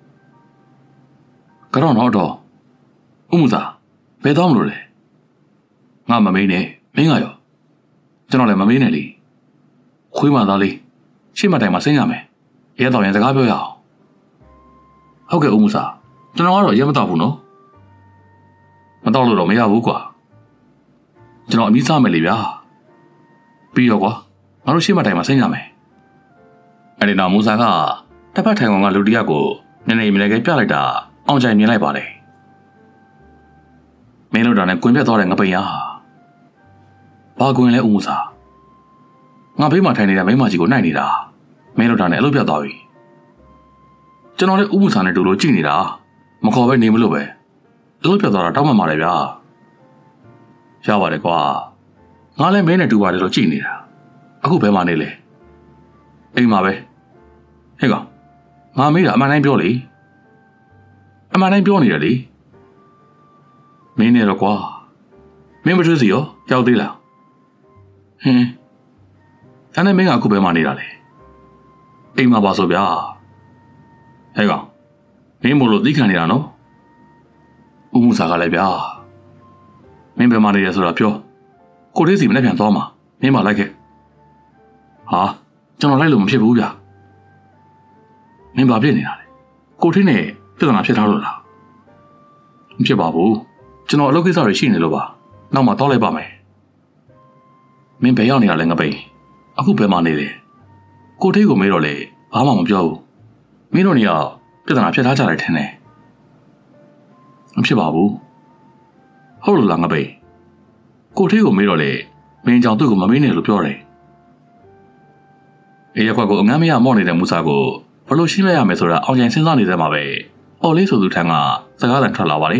ကတော့တော့ဦးမူစာဘယ်တော့မလို့လဲငါမမေးနဲ့မင်းကရောကျွန်တော်လည်းမမေးနဲ့လေခွေးမသားလေးရှေ့မတိုင်မှာဆင်းရမယ်ရဲတော်ရင်စကားပြောရအောင်ဟုတ်ကဲ့ဦးမူစာကျွန်တော်ကတော့ရဲမတော့ဘူးနော်မတော့လို့တော့မရဘူးကွာကျွန်တော်အမီးစားမယ်လေဗျာပြီးရောကွာငါတို့ရှေ့မတိုင်မှာဆင်းရမယ်အဲ့ဒီနောက်မူစာကတစ်ဖက်ထိုင်ကောင်ကလူတယောက်ကိုနည်းနည်းမြင်လိုက်ပြလိုက်တာအောင်ကျိုင်မြင်လိုက်ပါတယ်မင်းတို့တာနဲ့ကွင်ပြတ်သွားတဲ့ငပိန်ရဘာကွင်လဲဦးမူစာငါဘေးမှာထိုင်နေတဲ့မိန်းမကြီးကိုနှိုက်နေတာမင်းတို့တာနဲ့အလုပ်ပြတ်သွားပြီကျွန်တော်လည်းဦးမူစာနဲ့တူလို့ကြည့်နေတာမခေါ်ပဲနေမလို့ပဲအလုပ်ပြတ်သွားတာတောင်းမှမှာလေဗျာရပါတယ်ကွာငါလည်းမင်းနဲ့တူပါတယ်လို့ကြည့်နေတာအခုဘယ်မှာနေလဲအိမ်မှာပဲဟဲ့ကောင်ငါမေးတာအမှန်တိုင်းပြောလေအမှန်တိုင်းပြောနေတယ်လေမင်းနဲ့တော့ကွာမင်းမတွေ့စီရောရောက်သေးလားဟင်းအဲ့နဲ့မင်းကအခုဘယ်မှာနေတာလဲအိမ်မှာပါဆိုဗျာဟဲ့ကောင်မင်းမို့လို့သိခံနေတာနော်ဦးမူစာကလည်းဗျာမင်းဘယ်မှာနေရဆိုတာပြောကိုလေးစီမနဲ့ပြန်သွားမှာမင်းမလိုက်ခဲ့ဟာကျွန်တော်လိုက်လို့မဖြစ်ဘူးဗျာမင်းဘာဖြစ်နေတာလဲကိုထင်းနဲ့ပြဿနာဖြစ်ထားလို့လားမဖြစ်ပါဘူးကျွန်တော်အလုပ်ကိစ္စတွေရှိနေလို့ပါနောက်မှတောက်လိုက်ပါမယ်မင်းဘယ်ရောက်နေတာလဲငပိန်အခုဘယ်မှာနေလဲကိုထိတ်ကိုမေးတော့လေဘာမှမပြောဘူးမင်းတို့နေရာပြဿနာဖြစ်ထားကြတယ်ထင်တယ်မဖြစ်ပါဘူးဟုတ်လို့လားငပိန်ကိုထိတ်ကိုမေးတော့လေမင်းကြောင့်သူ့ကိုမမေးနဲ့လို့ပြောတယ်အေးရက်ကွက်ကိုအငမ်းမရမော့နေတဲ့မူစာကိုဘလို့ရှင်းလိုက်ရမယ်ဆိုတာအောင်ကျန်စဉ်းစားနေသေးမှာပဲအော်လေးဆိုသူထန်းကစကားတန်ထွက်လာပါလေ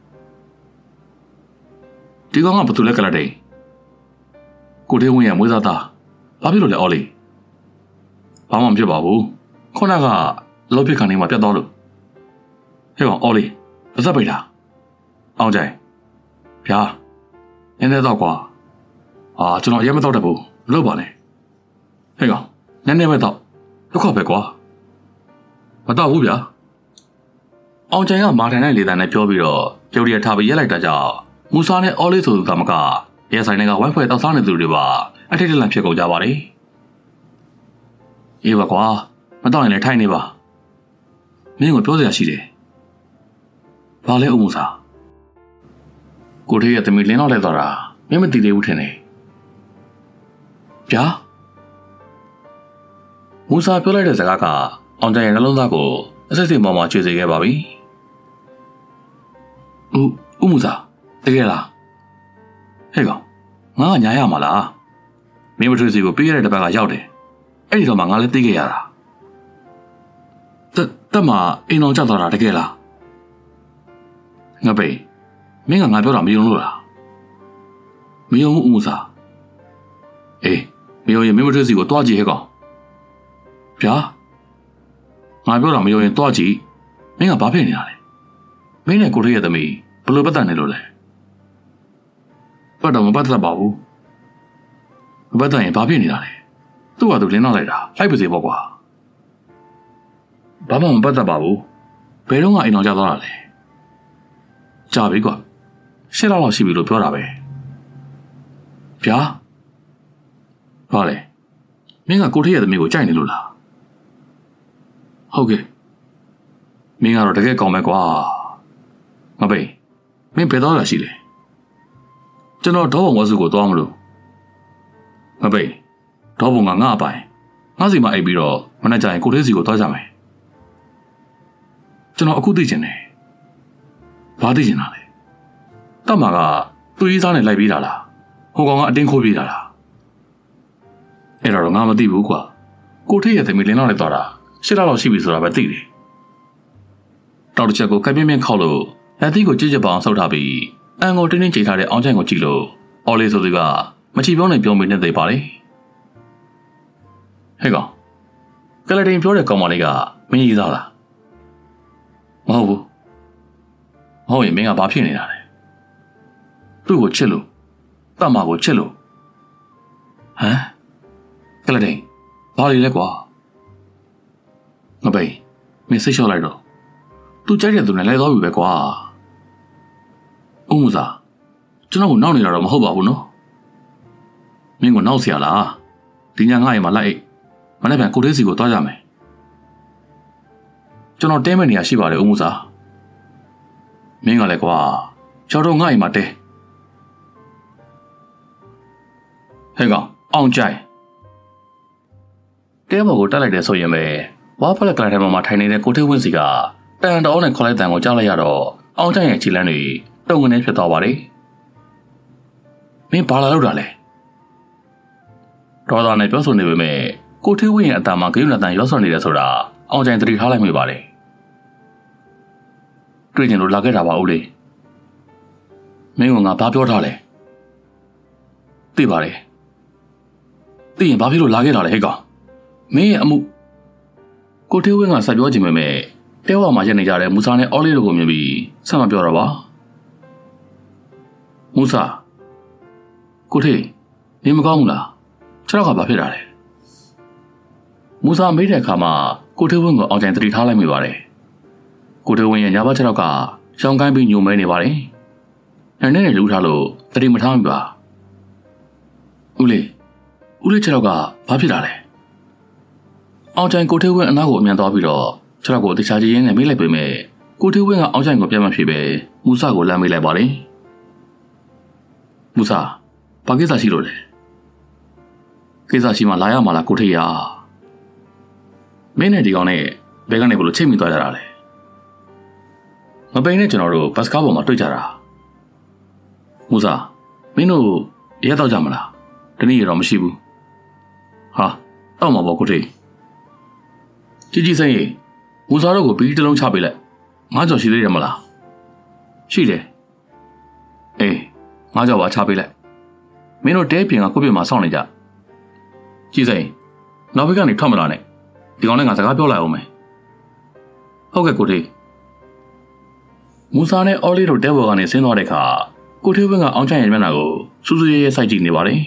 ဒီကောင်ကဘာတူလက်ကလာတဲ့ကိုတေးဝင်းရဲ့မွေးစားသားဘာဖြစ်လို့လဲအော်လေးဘာမှမဖြစ်ပါဘူးခုနကလောက်ပြစ်ခံနေမှာပြတ်သွားလို့ဟဲ့ကောင်အော်လေးပါစပ်ပိတ်တာအောင်ကြိုင်ဗျာနည်းနည်းတော့ကွာအာကျွန်တော်ရဲမတော့တတ်ဘူးလို့ပါနဲ့ဟဲ့ကောင်နည်းနည်းပဲတော့ဒုက္ခပဲကွာမတော့ဘူးဗျာအောင်ကျန်ကမာထိုင်တဲ့လေတန်းနဲ့ပြောပြီးတော့ပြုတ်ရထားပြီးရက်လိုက်တာကြောင့်မူဆာနဲ့အော်လေးဆိုသူကမကရဲဆိုင်တွေကဝိုင်းဖွဲ့တောက်စားနေသူတွေပါအထိတ်တလန့်ဖြစ်ကုန်ကြပါတယ်အေးပါကွာမတော့ရင်လည်းထိုင်နေပါမင်းကိုပြောစရာရှိတယ်ဘာလဲအုံမူဆာကိုထေးရဲ့သမီးလင်းတော့လဲသွားတာမင်းမသိသေးဘူးထင်တယ်ဗျာမူဆာပြောလိုက်တဲ့စကားကအောင်ကျန်ရဲ့နှလုံးသားကိုအစစ်စစ်မောင်မောင်ချွေစေခဲ့ပါပြီဦးဦးမူဆာတကယ်လားဟဲ့ကောင်ငါကညာရမှာလားမင်းမထွေးစီကိုပေးရတဲ့တစ်ပတ်ကရောက်တယ်အဲ့ဒီတော့မှငါလည်းသိခဲ့ရတာတက်တက်မှာအိမ်အောင်ကျသွားတာတကယ်လားငါပေမင်းကငါပြောတာမယုံလို့လားမယုံဘူးဦးမူဆာအေးမယုံရင်မင်းမထွေးစီကိုတွားကြည့်ဟဲ့ကောင်ဗျာငါပြောတာမယုံရင်တွားကြည့်မင်းကဘာဖြစ်နေတာလဲမင်းနဲ့ကိုထေးရဲ့သမီးဘယ်လိုပတ်သက်နေလို့လဲပတ်တော့မပတ်သက်ပါဘူးမပတ်သက်ရင်ဘာဖြစ်နေတာလဲသူ့ဟာသူလင်းတော့လိုက်တာလိုက်ပါစေပေါ့ကွာဘာမှမပတ်သက်ပါဘူးဘယ်တော့မှအိမ်အောင်ကြသွားတာလဲကြာပြီကွာရှစ်လလောက်ရှိပြီလို့ပြောတာပဲဗျာဘာလဲမင်းကကိုထေးရဲ့သမီးကိုကြိုက်နေလို့လားဟုတ်ကဲ့မင်းကတော့တကယ်ကောင်းမယ်ကွာမပိမင်းဘယ်တော့လာရှိလဲကျွန်တော်ဒေါဘုံဝါစုကိုသွားမလို့မပိဒေါဘုံကငါ့အပိုင်ငါစီမှာအိပ်ပြီးတော့မနေ့ကျရင်ကိုထေးစီကိုသွားကြမယ်ကျွန်တော်အခုသိချင်တယ်ဘာသိချင်တာလဲတတ်မှာကသူ့ရေးစားနဲ့လိုက်ပြီးတာလားဟိုကောင်ကအတင်းခိုးပြေးတာလားအဲ့တော့ငါမသိဘူးကွာကိုထေးရဲ့သမီးလင်းတော့လိုက်သွားတာရှစ်လလောက်ရှိပြီဆိုတာပဲသိတယ်တောက်တစ်ချက်ကိုကပ်ပြင်းပြင်းခောက်လို့လက်သီးကိုကြစ်ကြစ်ပအောင်ဆုပ်ထားပြီးအန်ကိုတင်းတင်းချိန်ထားတဲ့အောင်ချိုင်ကိုကြည့်လို့အော်လေးဆိုသူကမချီပြောနဲ့ပြောမိနေသေးပါလေဟဲ့ကောင်ကလတင်ပြောတဲ့ကောင်မလေးကမင်းကြီးသားလားမဟုတ်ဘူးမဟုတ်ရင်မင်းကဘာဖြစ်နေတာလဲသူ့ကိုချစ်လို့တတ်မှာကိုချစ်လို့ဟမ်ကလတင်ဘာလို့လဲကွာငါဘေးမင်းစိတ်လျှော့လိုက်တော့သူကြိုက်တဲ့သူနဲ့လဲသွားပြီပဲကွာအုံးမစားကျွန်တော်ကိုနောက်နေတာတော့မဟုတ်ပါဘူးနော်မင်းကိုနောက်เสียလားဒီညငါ့အိမ်မှာလိုက်အိတ်မနေ့ကကိုထေးစီကိုသွားကြမယ်ကျွန်တော်တဲမဲ့နေရရှိပါတယ်အုံးမစားမင်းကလည်းကွာချော်တော့ငါ့အိမ်မှာတဲဟဲ့ကောင်အောင်ကြိုင်တဲဘော်ကိုတက်လိုက်တယ်ဆိုရင်ပဲဝါဖလက်ကလာတဲ့မှာထိုင်နေတဲ့ကိုထေးဝင်းစီကတန်တော်နဲ့ခေါ်လိုက်တန်ကိုကြားလိုက်ရတော့အောင်ကြိုင်ရဲ့ခြေလမ်းတွေတုံငနေဖြစ်သွားပါတယ်မင်းဘာလာလို့တာလဲတော်တော်နဲ့ပြောဆိုနေပေမဲ့ကိုထေးဝင်းရဲ့အတန်မှာဂယုဏတန်ရောဆော့နေတယ်ဆိုတာအောင်ကြိုင်သတိထားလိုက်မိပါတယ်တွေ့ကျင်လို့လာခဲ့တာပါဦးလေးမင်းကငါဘာပြောထားလဲသိပါတယ်သိရင်ဘာဖြစ်လို့လာခဲ့တာလဲဟဲ့ကောင်မင်းရဲ့အမှုကိုထေးဝင်းကဆက်ပြောချင်ပေမဲ့တဲဝါမှာရက်နေကြတဲ့မူဆာနဲ့အော်လေးတို့ကိုမြင်ပြီးဆက်မပြောတော့ပါမူဆာကိုထေးနေမကောင်းဘူးလားခြေထောက်ကဘာဖြစ်တာလဲမူဆာမေးတဲ့အခါမှာကိုထေးဝင်းကိုအောင်ကျန်တတိထားလိုက်မိပါတယ်ကိုထေးဝင်းရဲ့ညာဘက်ခြေထောက်ကရှောင်းကိုင်းပြီးညိုမဲနေပါတယ်နဲ့နဲ့လူထားလို့တတိမထားမိပါဦးလေးဦးလေးခြေထောက်ကဘာဖြစ်တာလဲအောင်ကျန်ကိုထေးဝင်းအနားကိုအမြန်သွားပြီးတော့ခြေထောက်ကိုတခြားချင်းနဲ့မေးလိုက်ပေမဲ့ကိုထေးဝင်းကအောင်ကျန်ကိုပြန်မဖြစ်ပဲမူဆာကိုလမ်းမေးလိုက်ပါတယ်မူဆာဘာကိစ္စရှိလို့လဲကိစ္စရှိမှလာရမှာလားကိုထေးရမင်းနဲ့ဒီကောင်နဲ့ဘယ်ကနေဘလို့ချိတ်မိသွားကြတာလဲမပိန်နဲ့ကျွန်တော်တို့ဘတ်စကားပေါ်မှာတွေ့ကြတာမူဆာမင်းတို့ရဲတော့ကြမလားတနည်းရတော့မရှိဘူးဟာတော့မှာပေါ့ကိုထေးကြီးကြီးစိမ့်ရေမူဆာတို့ကိုဘီးတစ်လုံးချပေးလိုက်ငါးကြော်ရှိသေးတယ်မလားရှိတယ်အေးငါးကြော်ပါချပေးလိုက်မင်းတို့တဲပြင်ကကိုပြစ်မှာစောင့်နေကြကြီးစိမ့်နောက်ဘက်ကနေထွက်မလာနဲ့ဒီကောင်နဲ့ငါစကားပြောလိုက်အောင်မယ်ဟုတ်ကဲ့ကိုထေးမူဆာနဲ့အော်လီတို့တဲဘော်ကနေဆင်းသွားတဲ့အခါကိုထေးဝင်းကအောင်ချိုင်ရဲ့မျက်နှာကိုစူးစူးရဲရဲစိုက်ကြည့်နေပါတယ်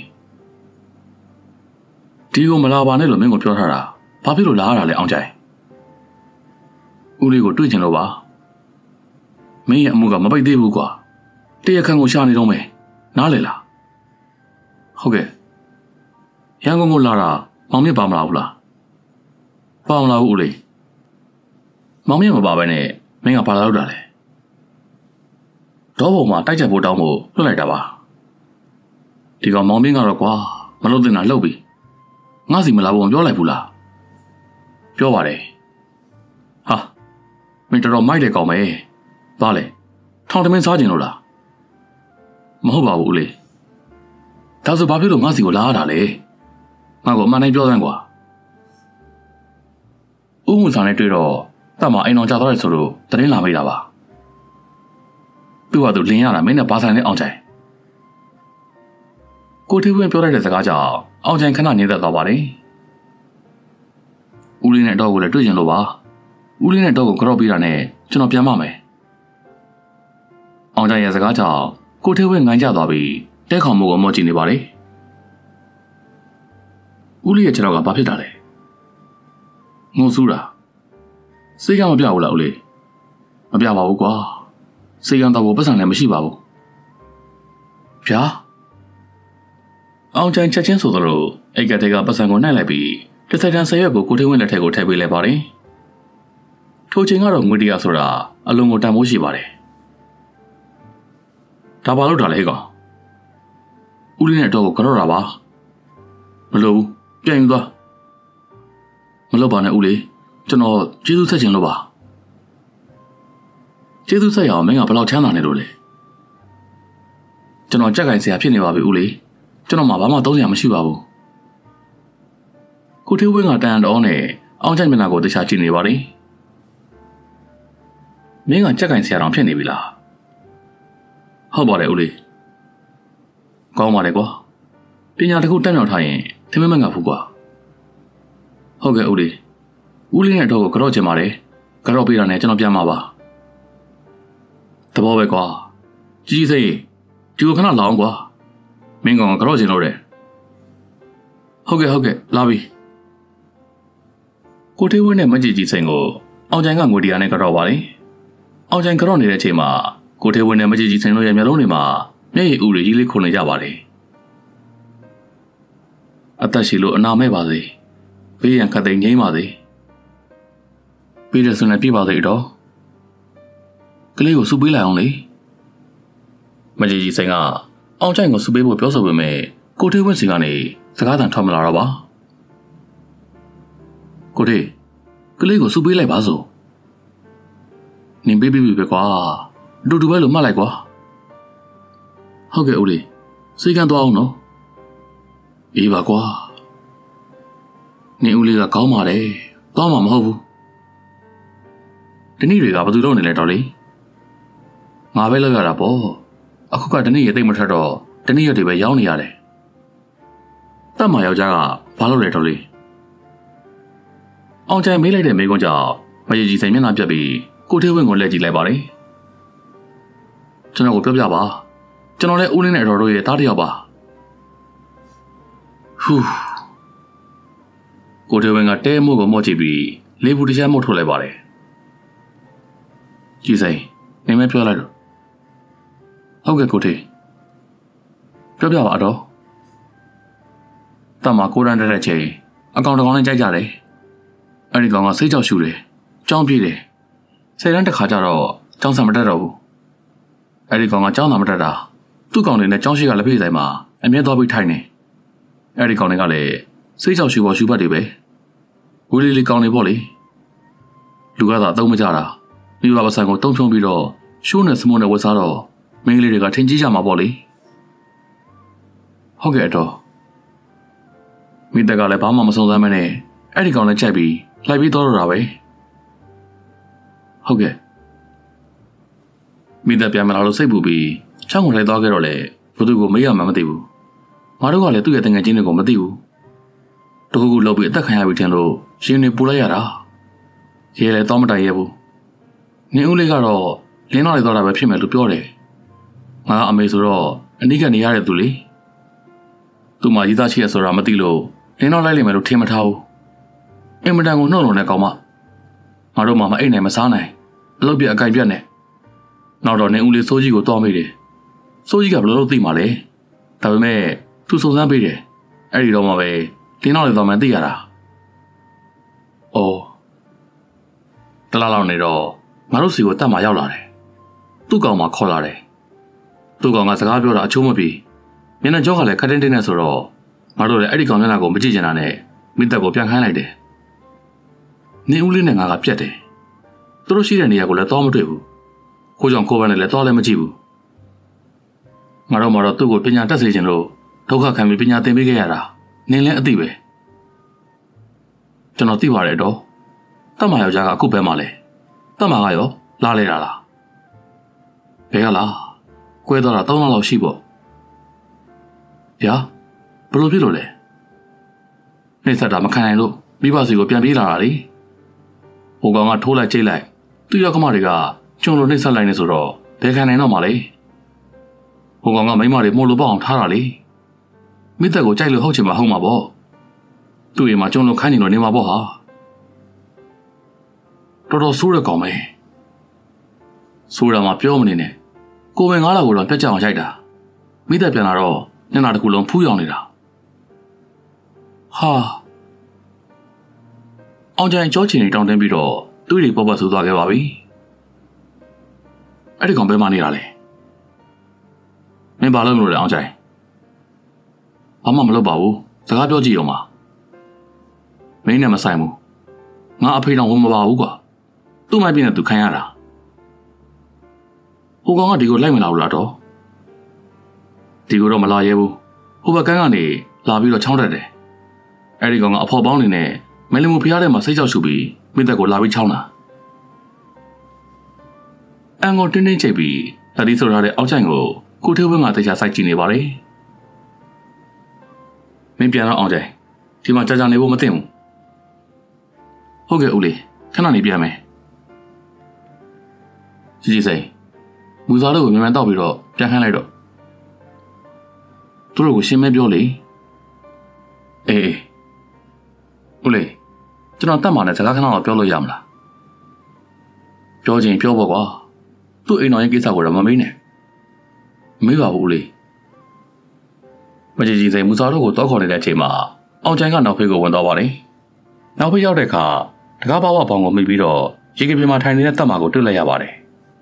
ဒီကိုမလာပါနဲ့လို့မင်းကိုပြောထားတာဘာဖြစ်လို့လာရတာလဲအောင်ချိုင်ဦးလေးကိုတွေ့ချင်လို့ပါမင်းရဲ့အမှုကမပိတ်သေးဘူးကွာတရားခံကိုရှာနေတော့မယ်နားလေလားဟုတ်ကဲ့ရန်ကုန်ကိုလာတာမောင်မြင့်ပါမလားဘူးလားပါမလားဘူးဦးလေးမောင်မြင့်မပါဘဲနဲ့မင်းကဘာလာလို့တာလဲတော့ဘုံမှာတိုက်ချက်ဖို့တောင်းဖို့လွှတ်လိုက်တာပါဒီကောင်မောင်မြင့်ကတော့ကွာမလုပ်တင်တာလှုပ်ပြီငါစီမလာဘူးပြောလိုက်ဘူးလားပြောပါတယ်ဟာမင်းတော်တော်မိုက်တယ်ကောင်မယ်ဘာလဲထောင်တမင်းစားကျင်လို့လားမဟုတ်ပါဘူးဦးလေးဒါဆိုဘာဖြစ်လို့ငါစီကိုလာရတာလဲငါ့ကိုအမှန်တိုင်းပြောစမ်းကွာဦးမှုဆောင်နဲ့တွေ့တော့တတ်မှာအိမ်အောင်ကြသွားတယ်ဆိုလို့တရင်လာမိတာပါသူ့ဟာသူလင်းရတာမင်းနဲ့ဘာဆိုင်နဲ့အောင်ချိုင်ကိုထေးဝင်းပြောလိုက်တဲ့စကားကြောင့်အောင်ချိုင်ခဏနေတတ်သွားပါတယ်ဦးလေးနဲ့တော့ကိုလည်းတွေ့ကြလို့ပါဦးလေးနဲ့တော့ကိုကြော့ပြီးတာနဲ့ကျွန်တော်ပြန်မမယ်အောင်ချိုင်ရဲ့စကားကြောင့်ကိုထေးဝင်းငိုင်းကြသွားပြီးတဲခေါင်မှုကိုမော့ကြည့်နေပါတယ်ဦးလေးရဲ့ခြေထောက်ကဘာဖြစ်တာလဲငုံဆူးတာစိတ်ကမပြဘူးလားဦးလေးမပြပါဘူးကွာစိတ်ကတော့ပတ်စံလည်းမရှိပါဘူးဗျာအောင်ချိုင်ချက်ချင်းဆိုသလိုအိတ်ကတဲ့ကပတ်စံကိုနှိုက်လိုက်ပြီးတစ်စက်တန်ဆယ်ရွက်ကိုကိုထေးဝင်းလက်ထက်ကိုထည့်ပေးလိုက်ပါတယ်ထိုချိန်ကတော့ငွေတရားဆိုတာအလုံးကိုတန်ဖိုးရှိပါတယ်ဒါဘာလို့တာလဲကောင်ဦးလေးနဲ့တော့ကိုကြော့တာပါမလို့ပြန်ယူသွားမလုပ်ပါနဲ့ဦးလေးကျွန်တော်ကျေးဇူးဆက်ချင်လို့ပါကျေးဇူးဆက်ရအောင်မင်းကဘယ်လောက်ချမ်းသာနေလို့လဲကျွန်တော်ကြက်ကင်ဆရာဖြစ်နေပါပြီဦးလေးကျွန်တော်မှဘာမှသုံးစရာမရှိပါဘူးကိုထေးဝင်းကတန်တော်နဲ့အောင်ချိုင်မျက်နှာကိုတခြားကြည့်နေပါလေမင်းကကြက်ကင်ဆရာတော်ဖြစ်နေပြီလားဟုတ်ပါတယ်ဦးလေးကောင်းပါတယ်ကွာပညာတစ်ခုတက်မြောက်ထားရင်သင်မမငါဘူးကွာဟုတ်ကဲ့ဦးလေးဦးလေးနဲ့တော့ကိုကြော့ချင်ပါတယ်ကြော့ပေးတာနဲ့ကျွန်တော်ပြန်မှာပါတဘောပဲကွာကြီးကြီးစိတ်ဒီကိုခဏလာအောင်ကွာမင်းကောင်ကကြော့ချင်လို့တယ်ဟုတ်ကဲ့ဟုတ်ကဲ့လာပြီကိုထေးဝင်းနဲ့မကြည်ကြီးစိန်ကိုအောင်ချိုင်ကငွေတရားနဲ့ကြော့ပါလေအောင်ချိုင်ကြော့နေတဲ့အချိန်မှာကိုထေးဝင်းနဲ့မကြည်ကြီးစိန်တို့ရဲ့မျက်လုံးတွေမှာမျက်ရည်ဥတွေကြီးလေးခုန်နေကြပါတယ်အသက်ရှိလို့အနာမဲ့ပါစေဘေးရန်ခတ်သိမ်းငိမ့်ပါစေပြီးတဲ့ဆိုနေပြပါသေးတော့ကလေးကိုစုပေးလိုက်အောင်လေမကြီးကြီးစိန်ကအောင်ချိုင်ကိုစုပေးဖို့ပြောဆိုပေမဲ့ကိုထေးဝင်းစီကနေစကားသံထွက်မလာတော့ပါကိုထေးကလေးကိုစုပေးလိုက်ပါစို့နင်ပေးပြီးပြီပဲကွာအတူတူပဲလို့မှတ်လိုက်ကွာဟုတ်ကဲ့ဦးလေးစိတ်ကန်းသွားအောင်နော်အေးပါကွာနင်ဦးလေးကကောင်းပါတယ်သွားမှာမဟုတ်ဘူးတနည်းတွေကဘာသူလုပ်နေလဲတော်လေးငါပဲလောက်ရတာပေါ့အခုကတနည်းရသိမ့်မထတော့တနည်းရတွေပဲရောင်းနေရတယ်တတ်မှယောက်ျားကဘာလုပ်လဲတော်လေးအောင်ချိုင်မေးလိုက်တဲ့မိကုန်းကြောင့်မကြီးကြီးစိန်မျက်နှာပြတ်ပြီးကိုထေးဝင်းကိုလှည့်ကြည့်လိုက်ပါတယ်ကျွန်တော်ကိုပြောပြပါကျွန်တော်လည်းဦးလင်းနဲ့တော်တို့ရဲ့တားတယောက်ပါဟူးကိုထေးဝင်းကတဲမို့ကိုမော့ကြည့်ပြီးလေးဘူးတစ်ချက်မို့ထုတ်လိုက်ပါတယ်ကြီးစိန်နေမပြောလိုက်တော့ဟုတ်ကဲ့ကိုထေးပြောပြပါတော့တမကိုရန်တဲ့ချိန်အကောင်တကောင်နဲ့ကြိုက်ကြတယ်အဲ့ဒီကောင်ကစိတ်ကြောက်ရှူတယ်ကြောင်းပြေးတယ်ဆယ်တန်းတစ်ခါကျတော့ကျောင်းဆံမတက်တော့ဘူးအဲ့ဒီကောင်ကကျောင်းသာမတက်တာသူ့ကောင်တွေနဲ့ကျောင်းရှိကလက်ဖေးဆိုင်မှာအမြဲသွားပြီးထိုင်နေအဲ့ဒီကောင်တွေကလည်းစိတ်ကြောက်ရှူပေါ်ရှူပတ်တွေပဲဝေးလေးလေးကောင်တွေပေါ့လေလူကသာအသုံးမကြတာမိဘပဆိုင်ကိုတုံးဖြုံပြီးတော့ရှိုးနဲ့စမုန်းနဲ့ဝတ်စားတော့မင်းကလေးတွေကထင်ကြီးကြမှာပေါ့လေဟုတ်ကဲ့တော့မိတက်ကလည်းဘာမှမစုံစမ်းမနဲ့အဲ့ဒီကောင်လည်းချိန်ပြီးလိုက်ပြီးတော့တာပဲဟုတ်ကဲ့မိသက်ပြန်မလာလို့စိတ်ပူပြီးချောင်းကိုလိုက်သွားခဲ့တော့လေဘသူကိုမေးရမှမသိဘူးငါတို့ကလည်းသူ့ရဲ့တငယ်ချင်းတွေကိုမသိဘူးတခုခုလောက်ပြီးအသက်ခံရပြီထင်လို့ရှင်နေပူလိုက်ရတာရဲလည်းတော့မတိုင်ရဘူးနင်းဦးလေးကတော့လင်းတော့လိုက်သွားတာပဲဖြစ်မယ်လို့ပြောတယ်ငါအမေဆိုတော့အနိကနေရတဲ့သူလေသူ့မှာရေးသားချစ်ရဆိုတာမသိလို့လင်းတော့လိုက်လိမ့်မယ်လို့ထင်မထားဘူးအင်မတန်ကိုနှုတ်လုံးနဲ့ကောင်းမငါတို့မှမအိတ်နိုင်မစားနိုင်အလုပ်ပြအကြိုက်ပြတ်နဲ့နောက်တော့နေဦးလေးစိုးကြီးကိုတောင်းမိတယ်စိုးကြီးကဘယ်လိုလုပ်သိမှာလဲဒါပေမဲ့သူစုံစမ်းပေးတယ်အဲ့ဒီတော့မှပဲလင်းတော့လေတော့မှသိရတာအော်တလားလောက်နေတော့ငါတို့စီကိုတတ်မှရောက်လာတယ်သူ့ကောင်မှခေါ်လာတယ်သူ့ကောင်ကစကားပြောတာအချိုးမပြေမျက်နှာကြောကလည်းခက်တင်းတင်းနဲ့ဆိုတော့ငါတို့လည်းအဲ့ဒီကောင်မျက်နှာကိုမကြည့်ချင်တာနဲ့မိသက်ကိုပြန်ခိုင်းလိုက်တယ်နေဦးလေးနဲ့ငါကပြတ်တယ်သူတို့ရှိတဲ့နေရာကိုလည်းတော့မတွေ့ဘူးခိုးကြောင်ခိုးပန်းနဲ့လည်းတော့လည်းမကြည့်ဘူးငါတို့မှတော့သူ့ကိုပညာတတ်စေချင်လို့ဒုက္ခခံပြီးပညာသင်ပေးခဲ့ရတာနင်းလည်းအသိပဲကျွန်တော်သိပါတယ်တော့တတ်မှယောက်ျားကအခုပဲမှလဲတတ်မှကရောလာလဲတာလားဘယ်ကလားကွဲသွားတာသုံးလလောက်ရှိပေါ့ဗျာဘလို့ဖြစ်လို့လဲနှိမ့်ဆက်တာမခံနိုင်လို့မိဘစီကိုပြန်ပြေးလာတာလေဟိုကောင်ကထိုးလိုက်ကြိတ်လိုက်သူ့ရောက်ကမတွေကကျုံလို့နှိမ့်ဆက်လိုက်နေဆိုတော့ဘယ်ခံနိုင်တော့မှလဲဟိုကောင်ကမိမတွေမို့လို့ပေါ့အောင်ထားတာလေမိသက်ကိုကြိုက်လို့ဟုတ်ချင်မှဟုတ်မှာပေါ့သူ့အိမ်မှာကျုံလို့ခိုင်းနေလို့နေမှာပေါ့ဟာတော်တော်ဆိုးတဲ့ကောင်ပဲဆိုးတာမှပြောမနေနဲ့ကိုယ်ပဲငါးလာကိုတော့ပြတ်ကြအောင်ရိုက်တာမိသက်ပြန်လာတော့ညနာတစ်ခုလုံးဖူးရောင်နေတာဟာအောင်ကျန်ကြောချင်နေတောင်းတင်းပြီးတော့တွေးတွေပေါ်ပေါ်ဆူသွားခဲ့ပါပြီအဲ့ဒီကောင်ဘယ်မှနေတာလဲမင်းဘာလို့မလို့လဲအောင်ကျန်ဘာမှမလုပ်ပါဘူးစကားပြောကြည့်အောင်ပါမင်းနဲ့မဆိုင်ဘူးငါအဖေတော်ဝင်မပါဘူးကွာသူ့မိုက်ပြင်းနဲ့သူခံရတာဟိုကောင်ကဒီကိုလိုက်မလာဘူးလားတော့ဒီကိုတော့မလာရဲဘူးဟိုဘက်ကန်းကနေလာပြီးတော့ချောင်းတက်တယ်အဲ့ဒီကောင်ကအဖော်ပေါင်းနေနဲ့မဲလီမူဖျားထဲမှာစိတ်ကြောက်ရှုပြီးမိသက်ကိုလာပြီးချောင်းတာအန်ကိုတင်းတင်းချိတ်ပြီးလက်ဒီဆိုရတဲ့အောက်ချိုင်ကိုကိုထေးဝင်းကတရားစိုက်ကြည့်နေပါလေမင်းပြန်တော့အောင်ချိုင်ဒီမှာကြာကြာနေဖို့မသိဘူးဟုတ်ကဲ့ဦးလေးခဏနေပြန်မယ်ကြီးကြီးစိန်မူသားတို့ကိုမြန်မြန်တောက်ပြီးတော့ပြန်ခိုင်းလိုက်တော့သူတို့ကိုရှင်းမဲပြောလေအေးဦးလေးကျွန်တော်တတ်မှနဲ့စကားခဏတော့ပြောလို့ရမလားပြောချင်ပြောပေါ့ကွာသူ့အိမ်တော်ရဲ့ကိစ္စကိုတော့မမေးနဲ့မေးပါဘူးဦးလေးမကြီးကြီးစိန်မူသားတို့ကိုတောက်ခေါ်နေတဲ့အချိန်မှာအောင်ချိုင်ကနောက်ဖေးကိုဝင်သွားပါလေနောက်ဖေးရောက်တဲ့အခါတကားပါဝဘောင်ကိုမိပြီးတော့ရေကပြမှာထိုင်နေတဲ့တပ်မကိုတွေ့လိုက်ရပါတယ်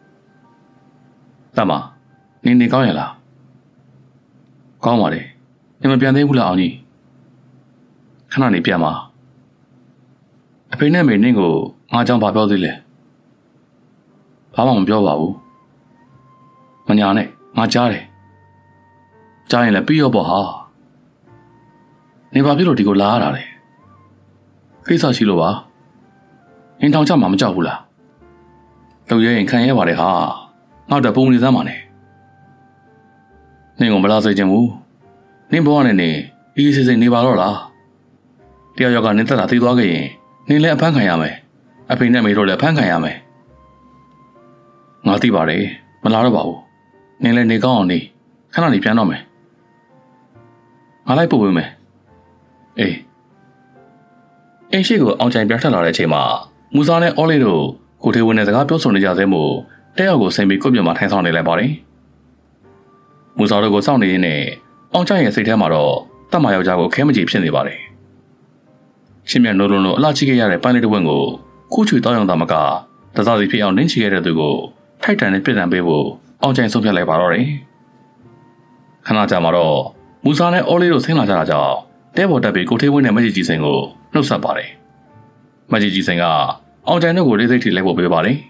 တမနေနေကောင်းရလားကောင်းပါလေနေမပြန်သေးဘူးလားအောင်ကြီးခဏနေပြန်ပါအဖေနဲ့မေနင်းကိုငါကြောင့်ဘာပြောသေးလဲဘာမှမပြောပါဘူးမညာနဲ့ငါကြားတယ်ကြားရင်လည်းပြီးရောပေါ့ဟာနေဘာဖြစ်လို့ဒီကိုလာရတာလဲကိစ္စရှိလို့ပါဟင်းထောင်ချမှာမကြောက်ဘူးလားလုံရဲရင်ခံရဲပါတယ်ဟာငါ့တက်ပုံနေစမ်းပါနဲ့နင်းကမလားစေချင်ဘူးနင်းဘဝနဲ့နေအေးစစ်စစ်နေပါတော့လားတယောက်ယောက်ကနင်းတက်တာသိသွားခဲ့ရင်နင်းလည်းအဖမ်းခံရမယ်အဖေနဲ့မေတို့လည်းအဖမ်းခံရမယ်ငါသိပါတယ်မလာတော့ပါဘူးနင်းလည်းနေကောင်းအောင်နေခဏနေပြန်တော့မယ်ငါလိုက်ပို့ပေးမယ်အေးအင်းရှိကိုအောင်ချိုင်ပြတ်ထလာတဲ့အချိန်မှာမူစားနဲ့အော်လေးတို့ကိုထေဝင်းနဲ့စကားပြောဆိုနေကြသေးမို့တဲ့ရောက်ကိုဆင်ပြီးကုတ်ပြမှာထိုင်ဆောင်နေလိုက်ပါတယ်။မူစားတို့ကိုစောင့်နေရင်းနဲ့အောင်ချိုင်ရဲ့စိတ်ထဲမှာတော့တတ်မယောက်ျားကိုခဲမကြည့်ဖြစ်နေပါတယ်။ချင်းမြတ်နိုးလုံးတို့အလားချိခဲ့ရတဲ့ပိုင်းလေးတစ်ဝက်ကိုခုချွေတောင်းအောင်တာမကတစားစီဖြစ်အောင်နင်းချခဲ့တဲ့သူကိုထိုက်တန်နဲ့ပြစ်ဒဏ်ပေးဖို့အောင်ချိုင်ဆုံးဖြတ်လိုက်ပါတော့တယ်။ခဏကြာမှာတော့မူစားနဲ့အော်လေးတို့ဆင်းလာကြတာကြောင့်တဲပေါ်တက်ပြီးကိုထေးဝင်းနဲ့မကြီးကြီးစိန်ကိုနှုတ်ဆက်ပါတယ်။မကြီးကြီးစိန်ကအောင်ချိုင်တို့ကိုလေးစိတ်ထိလိုက်ဖို့ပေးပါတယ်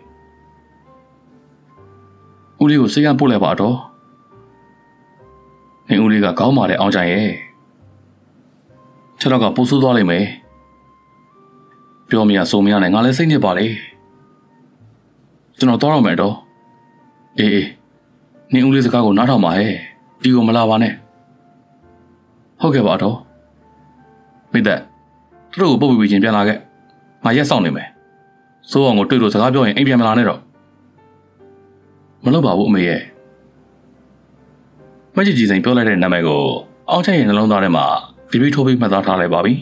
။ဦးလေးကိုစိတ်ကပို့လိုက်ပါတော့။နေဦးလေးကကောင်းပါလေအောင်ချိုင်ရဲ့။ခြေတော့ကပို့ဆိုးသွားလိမ့်မယ်။ပြောမရဆိုမရနဲ့ငါလည်းစိတ်ညစ်ပါလေ။ကျွန်တော်သွားတော့မယ်တော့။အေးအေးနေဦးလေးစကားကိုနားထောင်ပါဟဲ့။ဒီကိုမလာပါနဲ့။ဟုတ်ကဲ့ပါတော့။မိသက်တို့ကိုပုတ်ပြီးချင်းပြန်လာခဲ့။ငါရက်ဆောင်နေမယ်။စိုးအောင်ကိုတွေ့လို့စကားပြောရင်အိမ်ပြန်မလာနဲ့တော့မလုပ်ပါဘူးအမေရဲ့မကြည့်ကြည့်စိန်ပြောလိုက်တဲ့နာမည်ကိုအောင်ချိုင်ရဲ့နှလုံးသားထဲမှာပြပြထိုးပြီးမှတ်သားထားလိုက်ပါပြီ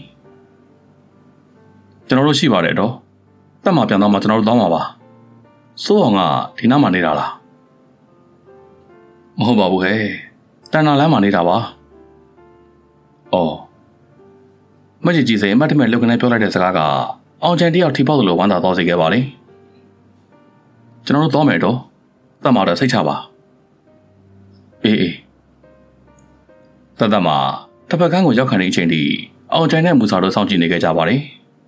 ကျွန်တော်တို့ရှိပါတယ်တော့တက်မှပြန်တော့မှကျွန်တော်တို့တောင်းပါပါစိုးအောင်ကဒီနားမှာနေတာလားမဟုတ်ပါဘူးဟဲ့တန်နာလမ်းမှာနေတာပါအော်မကြည့်ကြည့်စိန်အမတ်တမဲ့လောက်ကနေပြောလိုက်တဲ့စကားကအောင်ချိုင်တယောက်ထိပေါက်လို့ဝမ်းသာသွားစေခဲ့ပါလေကျွန်တော်တို့တောင်းမယ်တော့တက်မှတော့စိတ်ချပါအေးအေးတတ်တမှာတစ်ဖက်ကန်းကိုရောက်ခံတဲ့အချိန်ထိအောင်ကျိုင်နဲ့မူစာတို့စောင့်ကြည့်နေကြကြပါတယ်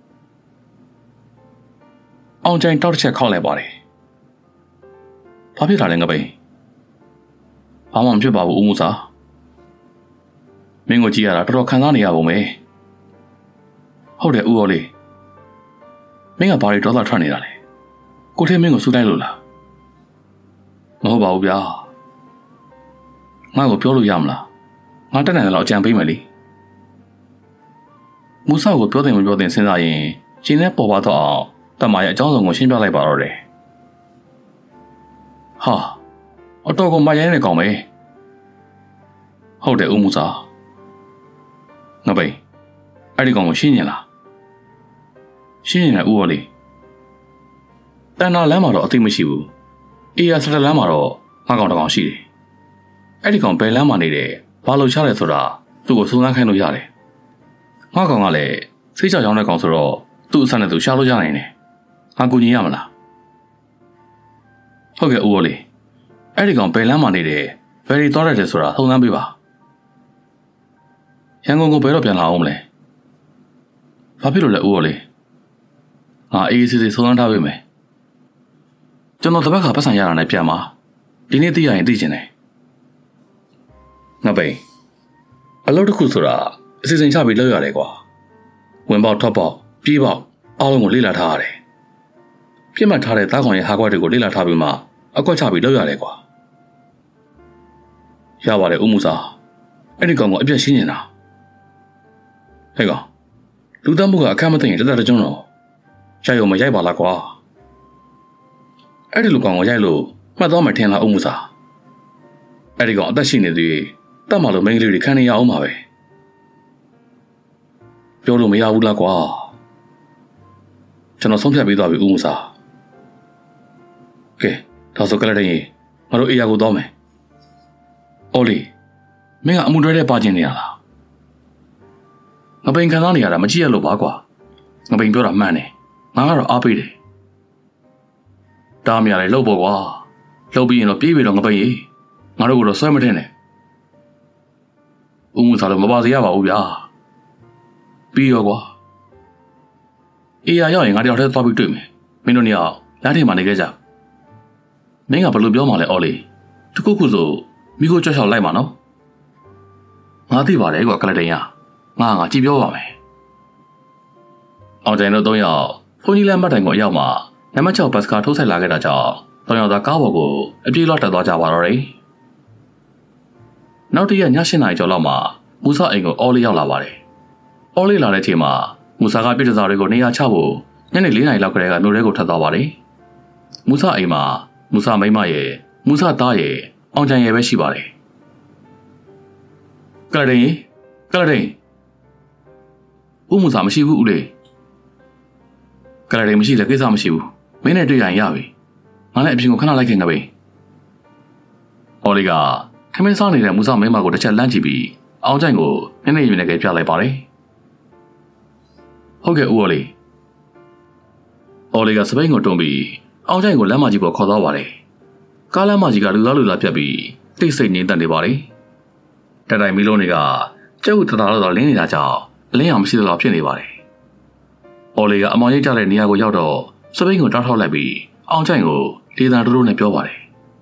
။အောင်ကျိုင်တောက်တစ်ချက်ခောက်လိုက်ပါတယ်။ဘာဖြစ်တာလဲငါပိန်။ဘာမှမဖြစ်ပါဘူးဦးမူစာ။မင်းကိုကြည့်ရတာတော်တော်ခံစားနေရပုံပဲ။ဟုတ်တယ်ဦးရောလေး။မင်းကဘာတွေဒေါသထွက်နေတာလဲ။ကိုထဲမင်းကိုစူးလိုက်လို့လား။မဟုတ်ပါဘူးဗျာ။ငါ့ကိုပြောလို့ရမလား။ငါတက်နိုင်တယ်လို့အကြံပေးမယ်လေမူဆောက်ကိုပြောတယ်မပြောတယ်စဉ်းစားရင်ရှင်နဲ့ပေါ်ပါတော့အောင်တမရဲ့အကြောင်းစုံကိုရှင်းပြလိုက်ပါတော့တယ်ဟာအတော်ကိုမရိုင်းနေကောင်ပဲဟုတ်တယ်ဦးမူစာငါပိန်အဲ့ဒီကောင်ကိုရှင်းရင်လားရှင်းရင်လည်းဦးရောလေးတန်နာလမ်းမှာတော့အသိမရှိဘူးအေးရစတလမ်းမှာတော့ငါကောင်တကောင်ရှိတယ်အဲ့ဒီကောင်ဘယ်လမ်းမှာနေတယ်ဘာလို့ချလဲဆိုတာသူ့ကိုစူးစမ်းခိုင်းလို့ရတယ်ငါကောင်ကလည်းစိတ်ချကြောင်းတဲ့ကောင်ဆိုတော့သူ့အဆနဲ့သူရှာလို့ရနိုင်တယ်ငါကူညီရမလားဟုတ်ကဲ့ဦးရောလေးအဲ့ဒီကောင်ဘယ်လမ်းမှာနေတယ်ဘယ်ရီသွားရတယ်ဆိုတာသုံးသပ်ပေးပါရန်ကုန်ကိုဘယ်တော့ပြန်လာအောင်မလဲဘာဖြစ်လို့လဲဦးရောလေးငါအေးအေးဆေးဆေးသုံးသပ်ထားပေးမယ်ကျွန်တော်တပတ်ခါပတ်စံရတာနဲ့ပြန်ပါဒီနေ့သိရရင်သိချင်တယ်ငါပိန်အလုပ်တစ်ခုဆိုတာအစီအစဉ်ချပြီးလုပ်ရတယ်ကွာဝင်ပေါက်ထွက်ပေါက်ပြေးပေါက်အားလုံးကိုလေ့လာထားရတယ်ပြစ်မှတ်ထားတဲ့သားကောင်ရဲ့ဟာကွက်တွေကိုလေ့လာထားပြီးမှအကွက်ချပြီးလုပ်ရတယ်ကွာရပါတယ်ဦးမူစာအဲ့ဒီကောင်ကအပြတ်ရှင်းနေတာဟဲ့ကောင်လူသားမှုကအခက်မသိရင်တသက်တကြုံတော့ရိုက်ရုံမရိုက်ပါလားကွာအဲ့ဒီလူကောင်ကိုရိုက်လို့မှတ်သွားမှထင်လားဦးမူစာအဲ့ဒီကောင်အသက်ရှိနေသေးတတ်မှလို့မိန်းကလေးတွေခံနေရအောင်ပါပဲပြောလို့မရဘူးလားကွာကျွန်တော်ဆုံးဖြတ်ပေးသွားပြီဦးမူစာကဲဒါဆိုကလည်းတည်းငါတို့အေးရကိုသွားမယ်အော်လီမင်းကအမှုတွဲတဲ့ပါကျင်နေရလားငါပိန်ခံစားနေရတာမကြည့်ရလို့ပါကွာငါပိန်ပြောတာမှန်တယ်ငါကတော့အားပေးတယ်တားမရလေလှုပ်ပေါ့ကွာလှုပ်ပြီးရင်တော့ပြေးပြီတော့ငါပိန်ရေငါတို့ကတော့ဆွဲမထင်းနဲ့ဦးမူစာလို့မပါစေရပါဘူးဗျာပြီးရောကွာအေးရရောက်ရင်ငါတယောက်တည်းသွားပြီးတွေ့မယ်မင်းတို့နှစ်ယောက်လမ်းထိပ်မှာနေခဲ့ကြမင်းကဘယ်လိုပြောမှလဲအော်လေးတခုခုဆိုမိကိုကြောက်ချောက်လိုက်မှာနော်ငါသိပါတယ်ကွာကလတိန်ရငါငါကြည့်ပြောပါမယ်အောင်တိုင်တို့သုံးယောက်ဖုန်ကြီးလမ်းမတိုင်ကိုရောက်မှာနံပါတ်၆ဘတ်စကားထိုးဆိုင်လာခဲ့တာကြောင့်သုံးယောက်သားကားပေါ်ကိုအပြေးလွှတ်တက်သွားကြပါတော့တယ်နောက်တရက်ည၈နာရီကျော်လောက်မှာမူဆာအိမ်ကိုအော်လေးရောက်လာပါတယ်အော်လေးလာတဲ့အချိန်မှာမူဆာကပြည်သူစားတွေကိုနေရာချဖို့ညနေ၄နာရီလောက်ကလေးကမြို့ထဲကိုထပ်သွားပါတယ်မူဆာအိမ်မှာမူဆာမိန်းမရဲ့မူဆာသားရဲ့အောင်ကျန်ရဲ့ပဲရှိပါတယ်ကလတိန်ကလတိန်ဦးမူဆာမရှိဘူးဦးလေးကလတိန်မရှိတဲ့ကိစ္စမရှိဘူးမင်းနဲ့တွေ့ရရင်ရပြီငါလည်းအပြင်ကိုခဏလိုက်ခင်ကပဲအော်လေးကခမင်းစားနေတဲ့မူဆာမိန်းမကိုတစ်ချက်လန့်ကြည့်ပြီးအောင်ကျန်ကိုနည်းနည်းယူနေကြပြလိုက်ပါတယ်ဟုတ်ကဲ့ဦးအော်လေးအော်လေးကစပိန်ကိုတွန်းပြီးအောင်ကျန်ကိုလမ်းမကြီးပေါ်ခေါ်သွားပါတယ်ကားလမ်းမကြီးကလူသားလူသားပြတ်ပြီးတိတ်ဆိတ်နေတတ်နေပါတယ်တတိုင်မီလုံးတွေကကျုပ်တသားတော့လင်းနေတာကြောင့်အလင်းအောင်မရှိတော့ဖြစ်နေပါတယ်အော်လေးကအမောင်ရိပ်ကြတဲ့နေရာကိုရောက်တော့စပိန်ကိုတောက်ထောက်လိုက်ပြီးအောင်ကျန်ကိုလေသာတိုးတိုးနဲ့ပြောပါတယ်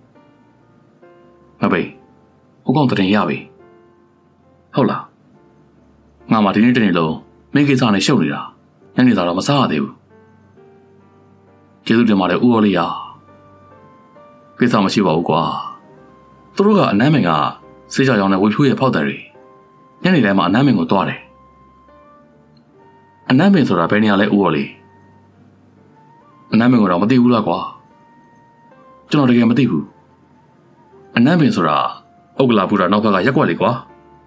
မပိန်ဟိုကောင်တင်ရပြီဟုတ်လားငါမှဒီနေ့တနေ့လုံးမင်းကိစ္စနဲ့ရှုပ်နေတာညနေသာတော့မစားရသေးဘူးကျေးဇူးတင်ပါတယ်ဦးရော်လေးရကိစ္စမရှိပါဘူးကွာသူတို့ကအနမ်းမင်ကစေးကြောင်ရောင်နဲ့ဝေဖြူးရဲ့ဖောက်တယ်တွေညနေတိုင်းမှာအနမ်းမင်ကိုတွားတယ်အနမ်းမင်ဆိုတာဘယ်နေရာလဲဦးရော်လေးအနမ်းမင်ကတော့မသိဘူးလားကွာကျွန်တော်တကယ်မသိဘူးအနမ်းမင်ဆိုတာဥက္ကလာပူတာနောက်ဘက်ကရက်ွက်လေကွာ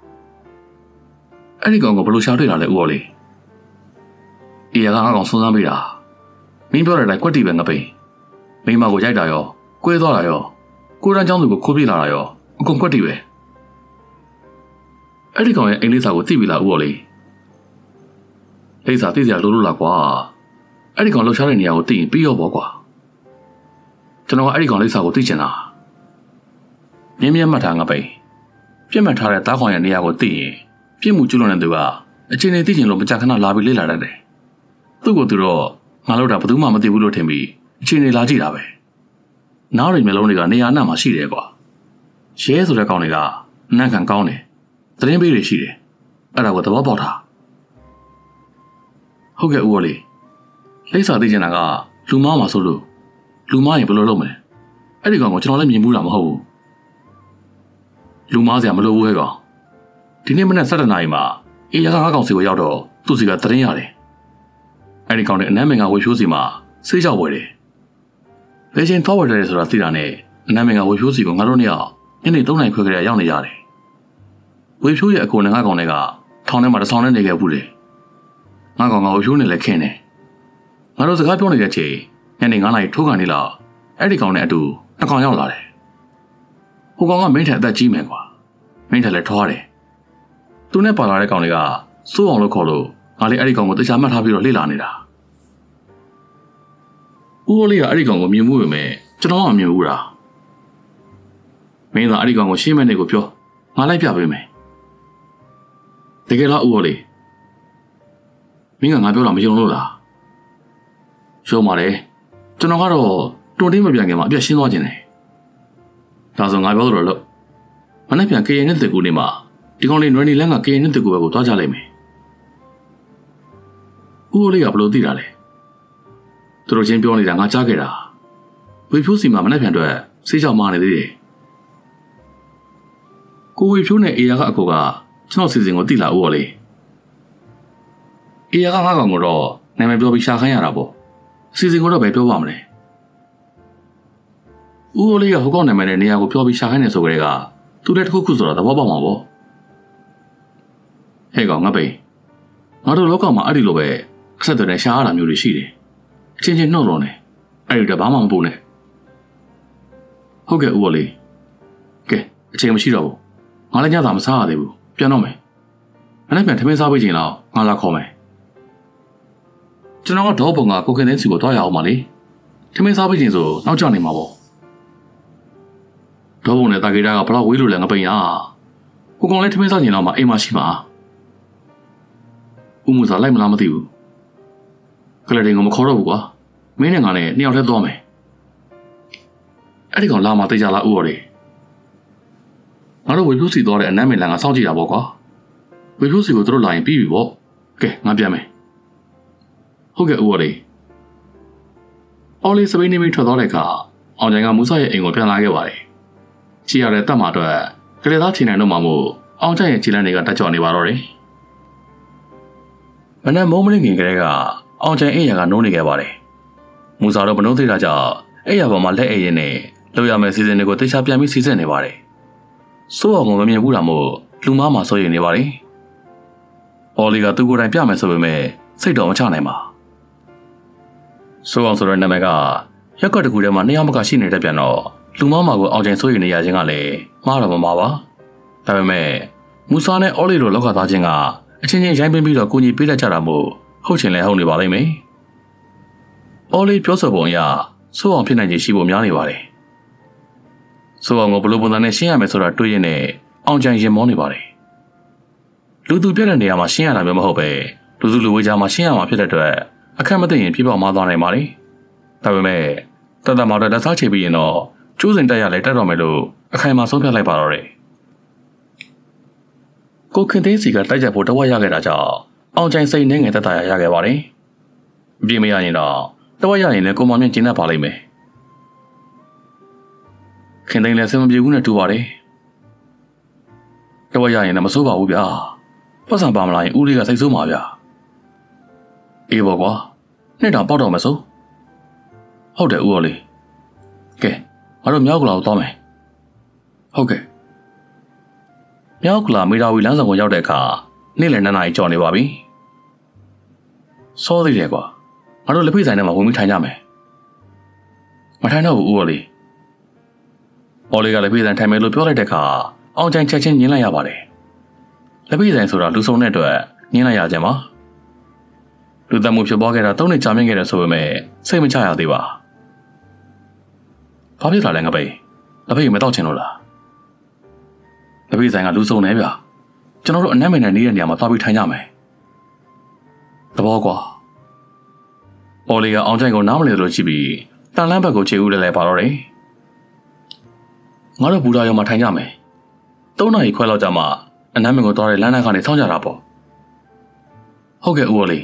အဲ့ဒီကောင်ကဘလို့ရှာတွေ့တာလဲဦးော်လေးအေးကငါကောင်ဆုံးစမ်းပေးတာမင်းပြောတဲ့အတိုင်းကွက်တီပဲငပိန်မိမကိုရိုက်တာရောကွဲသွားတာရောကိုရန်ချောင်းသူကိုခိုးပြလာတာရောအကုန်ကွက်တီပဲအဲ့ဒီကောင်ရဲ့အိမ်လေးစာကိုသိပြီလားဦးော်လေးလိမ့်စာသိစရာလိုလို့လားကွာအဲ့ဒီကောင်လှုပ်ရှားတဲ့နေရာကိုသိရင်ပြီးရောပေါ့ကွာကျွန်တော်ကအဲ့ဒီကောင်လိမ့်စာကိုသိချင်တာမြင်းမြတ်မှတ်ထားငပိန်ပြစ်မှတ်ထားတဲ့တားခေါင်ရဲ့နေရာကိုသိရင်ပြစ်မှုကျူးလွန်တဲ့သူကအချိန်နဲ့သိချင်လို့မကြခဏလာပြီးလေ့လာတတ်တယ်သူ့ကိုသူတော့ငါလို့တာဘယ်သူမှမသိဘူးလို့ထင်ပြီးအချိန်နဲ့လာကြည့်တာပဲနားရိမ်မျိုးလုံးတွေကနေရာအနှံ့မှာရှိတယ်ကွာရဲဆိုတဲ့ကောင်တွေကအနံ့ခံကောင်းတယ်သတင်းပေးတွေရှိတယ်အဲ့ဒါကိုသဘောပေါက်တာဟုတ်ကဲ့ဦးော်လေးလိမ့်စာသိချင်တာကလူမားမှာဆိုလို့လူမားရင်ဘယ်လိုလုပ်မလဲအဲ့ဒီကောင်ကကျွန်တော်လည်းမြင်ဘူးတာမဟုတ်ဘူးလူမားစရာမလိုဘူးဟဲ့ကောင်ဒီနေ့မနေ့၁၇နာရီမှာအေးရကငါးကောင်စီကိုရောက်တော့သူ့စီကသတင်းရတယ်အဲ့ဒီကောင်နဲ့အနမ်းမင်ကဝေဖြိုးစီမှာဆေးကြောက်ဝယ်တယ်လေချင်းသွားဝယ်တယ်ဆိုတာသိတာနဲ့အနမ်းမင်ကဝေဖြိုးစီကိုငါတို့နှစ်ယောက်ညနေ၃နာရီခွဲကလေးရောက်နေရတယ်ဝေဖြိုးရဲ့အကိုနဲ့ငါးကောင်တွေကထောင်ထဲမှာတဆောင်နဲ့နေခဲ့ဘူးလေငါးကောင်ကဝေဖြိုးနဲ့လည်းခင်းတယ်ငါတို့စကားပြောနေတဲ့အချိန်ညနေ၅နာရီထိုးကန်နေလောက်အဲ့ဒီကောင်နဲ့အတူတစ်ကောင်ရောက်လာတယ်ဟိုကောင်ကမင်းထက်အသက်ကြီးမယ်ကွာမင်းထက်လည်းထွားတယ်သူနဲ့ပါလာတဲ့ကောင်တွေကစိုးအောင်လို့ခေါ်လို့ငါလေးအဲ့ဒီကောင်ကိုတခြားမှတ်ထားပြီးတော့လေ့လာနေတာဦးော်လေးကအဲ့ဒီကောင်ကိုမြင်မှုပဲမဲ့ကျွန်တော်ကမမြင်ဘူးလားမင်းကအဲ့ဒီကောင်ကိုရှင်းမဲ့နေကိုပြောငါလိုက်ပြပေးမယ်တကယ်လားဦးော်လေးမင်းကငါပြောတာမယုံလို့လားရှုံးပါတယ်ကျွန်တော်ကတော့တွန်တင်းမပြန်ခင်မှာအပြတ်ရှင်းသွားခြင်းတယ်ဒါဆိုငါပြောလို့လို့မနေ့ပြန်ကေရင်နဲ့တကူနေမှာဒီကောင်လေးနွယ်နေလန်းကကေရင်နဲ့တကူဘက်ကိုသွားကြလိုက်မယ်ဦးလေးကဘလို့သိတာလဲသူတို့ချင်းပြောနေတာငါကြားခဲ့တာဝေဖြိုးစီမှာမနေ့ပြန်တော့ဆေးချောင်းမနေသေးတယ်ကိုဝေဖြိုးနဲ့အေယာကအကိုကကျွန်တော်စီစဉ်ကိုသိလာဦးလေးအေယာကငါကောင်ကတော့နာမည်ပြောပြီးရှာခိုင်းရတာပေါ့အစီအစဉ်ကိုတော့ပဲပြောပါမလဲဦးလေးကဟိုကောင်နာမည်နဲ့နေရာကိုပြောပြီးရှာခိုင်းနေဆိုကြတဲ့ကသူလည်းတစ်ခုခုဆိုတော့သဘောပေါက်မှာပေါ့ဟဲ့ကောင်ငါပိန်ငါတို့လောကမှာအဲ့ဒီလိုပဲအဆက်အသွယ်နဲ့ရှားရတာမျိုးတွေရှိတယ်အချင်းချင်းနှုတ်လို့နေအဲ့ဒီတော့ဘာမှမပို့နဲ့ဟုတ်ကဲ့ဦးလေးကဲအချိန်မရှိတော့ဘူးငါလည်းညစာမစားရသေးဘူးပြန်တော့မယ်မနေ့ပြန်ထမင်းစားပေးချိန်လောက်ငါလာခေါ်မယ်ကျွန်တော်ကတော့ပုံကကိုခင်တဲ့စီကိုတွားရအောင်ပါလေထမင်းစားပေးချိန်ဆိုနောက်ကျနေမှာပေါ့တော့ဘုံနဲ့တာဂေတာကဘလောက်ဝေးလို့လဲငပိန်ရကိုကောင်လည်းထမင်းစားချိန်လောက်မှအိမ်မှာရှိမှာဦးမူစာလိုက်မလားမသိဘူးကလတင်ကမခေါ်တော့ဘူးကွာမင်းနဲ့ငါနဲ့နှစ်ယောက်တည်းသွားမယ်အဲ့ဒီကောင်လာမှသိကြလားဦးော်လေးငါတို့ဝေဖြိုးစီသွားတဲ့အနမ်းမင်လန်ကစောင့်ကြည့်တာပေါ့ကွာဝေဖြိုးစီကိုတို့လာရင်ပြီးပြီပေါ့ကဲငါပြန်မယ်ဟုတ်ကဲ့ဦးော်လေးအော်လေးစပိန်နေပြီးထွက်သွားတဲ့အခါအောင်ကျန်ကမူဆာရဲ့အိမ်ကိုပြန်လာခဲ့ပါတယ်ချီရတဲ့တပ်မအတွက်ကလေးသားချီနိုင်တော့မှမို့အောင်ကျန်ရဲ့ခြေလမ်းတွေကတက်ကြော်နေပါတော့တယ်မနက်မိုးမလင်းခင်ကလေးကအောင်ကျန်အိမ်ရကနိုးနေခဲ့ပါတယ်မူဆာတော့မနှုံးသေးတာကြောင့်အိမ်ရပေါ်မှာလက်အိမ်ရင်းနဲ့လောက်ရမယ့်စီစဉ်တွေကိုတေချာပြန်ပြီးစီစဉ်နေပါတယ်စိုးအောင်ကမမြင်ဘူးတာမို့လူမားမှာစိုးရိမ်နေပါတယ်အော်လီကသူ့ကိုယ်တိုင်ပြမယ်ဆိုပေမဲ့စိတ်တော်မချနိုင်ပါစိုးအောင်ဆိုတဲ့နာမည်ကရက်ကွက်တစ်ခုထဲမှာနှစ်ယောက်မကရှိနေတဲ့ပြန်တော့လူမားမှာကိုအောင်ကျန်စိုးရိမ်နေရခြင်းကလည်းမှားတော့မမှားပါဒါပေမဲ့မူဆာနဲ့အော်လီတို့လောက်ခသားခြင်းကအချင်းချင်းရိုင်းပင်းပြီးတော့ကိုကြီးပေးတတ်ကြတာမို့ဟုတ်ချင်လဲဟုတ်နေပါလိမ့်မယ်။အော်လီပြောဆိုပုံအရစိုးအောင်ဖြစ်နိုင်ခြေရှိဖို့များနေပါတယ်။စိုးအောင်ကိုဘလို့ပုံစံနဲ့ရှင်းရမယ်ဆိုတာတွေးရင်းနဲ့အောင်ကျန်ရင်မောနေပါတယ်။လူသူပြတဲ့နေရာမှာရှင်းရတာမျိုးမဟုတ်ပဲလူစုလူဝေးကြားမှာရှင်းရမှာဖြစ်တဲ့အတွက်အခက်မသိရင်ပြပေါက်မှားသွားနိုင်ပါလေ။ဒါပေမဲ့တတ်တမောက်တဲ့လက်စားချေပြီးရင်တော့ကျိုးစင်တက်ရလဲတက်တော့မယ်လို့အခိုင်အမာဆုံးဖြတ်လိုက်ပါတော့တယ်။ကိုခင်သေးစီကတိုက်ကြဖို့တဝက်ရခဲ့တာကြောင့်အောင်ကျန်စိတ်နဲ့ငယ်တက်တာရခဲ့ပါတယ်။ပြေးမရရင်တော့တဝက်ရရင်လည်းကိုမောင်မြင့်ကျင်းတတ်ပါလိမ့်မယ်။ခင်သိန်းလည်းစင်မပြေဘူးနဲ့တူပါတယ်။တဝက်ရရင်လည်းမစိုးပါဘူးဗျာ။ပတ်စံပါမလာရင်ဦးလေးကစိတ်ဆိုးမှာဗျာ။အေးပေါ့ကွာ။နှစ်တောင်ပေါက်တော့မစိုး။ဟုတ်တယ်ဦးော်လေး။ကဲငါတို့မြောက်ကလာကိုသွားမယ်။ဟုတ်ကဲ့မြောက်ကလာမေတာဝီလမ်းဆောင်ကိုရောက်တဲ့အခါနေ့လယ်နှစ်နာရီကျော်နေပါပြီစောသေးတယ်ကွာငါတို့လက်ဖိတ်ဆိုင်ထဲမှာဝင်ပြီးထိုင်ကြမယ်မထိုင်တော့ဘူးဦးော်လေးအော်လေးကလက်ဖိတ်ဆိုင်ထိုင်မယ်လို့ပြောလိုက်တဲ့အခါအောင်ချိုင်ချက်ချင်းညင်းလိုက်ရပါတယ်လက်ဖိတ်ဆိုင်ဆိုတာလူစုံတဲ့အတွက်ညင်းလိုက်ရကြမှာလူသက်မှုဖြစ်ပွားခဲ့တာသုံးနှစ်ကြာမြင့်ခဲ့တယ်ဆိုပေမဲ့စိတ်မချရသေးပါဘာဖြစ်လာလဲငါပိလက်ဖိတ်မတော့ချင်လို့လားလက်ဖိတ်ဆိုင်ကလူစုံနေဗျကျွန်တော်တို့အနက်မင်းနဲ့နေတဲ့နေရာမှာသွားပြီးထိုင်ကြမယ်သဘောကွာအော်လီကအောင်ချိုင်ကိုနားမလည်လို့ကြည့်ပြီးတန်လန်းဘက်ကိုခြေဦးလဲလဲပါတော့တယ်ငါတို့ဘူတာရုံမှာထိုင်ကြမယ်သုံးနာရီခွဲလောက်ကြာမှအနက်မင်းကိုသွားတဲ့လမ်းနားကနေဆောင်းကြတာပေါ့ဟုတ်ကဲ့ဦးအော်လီ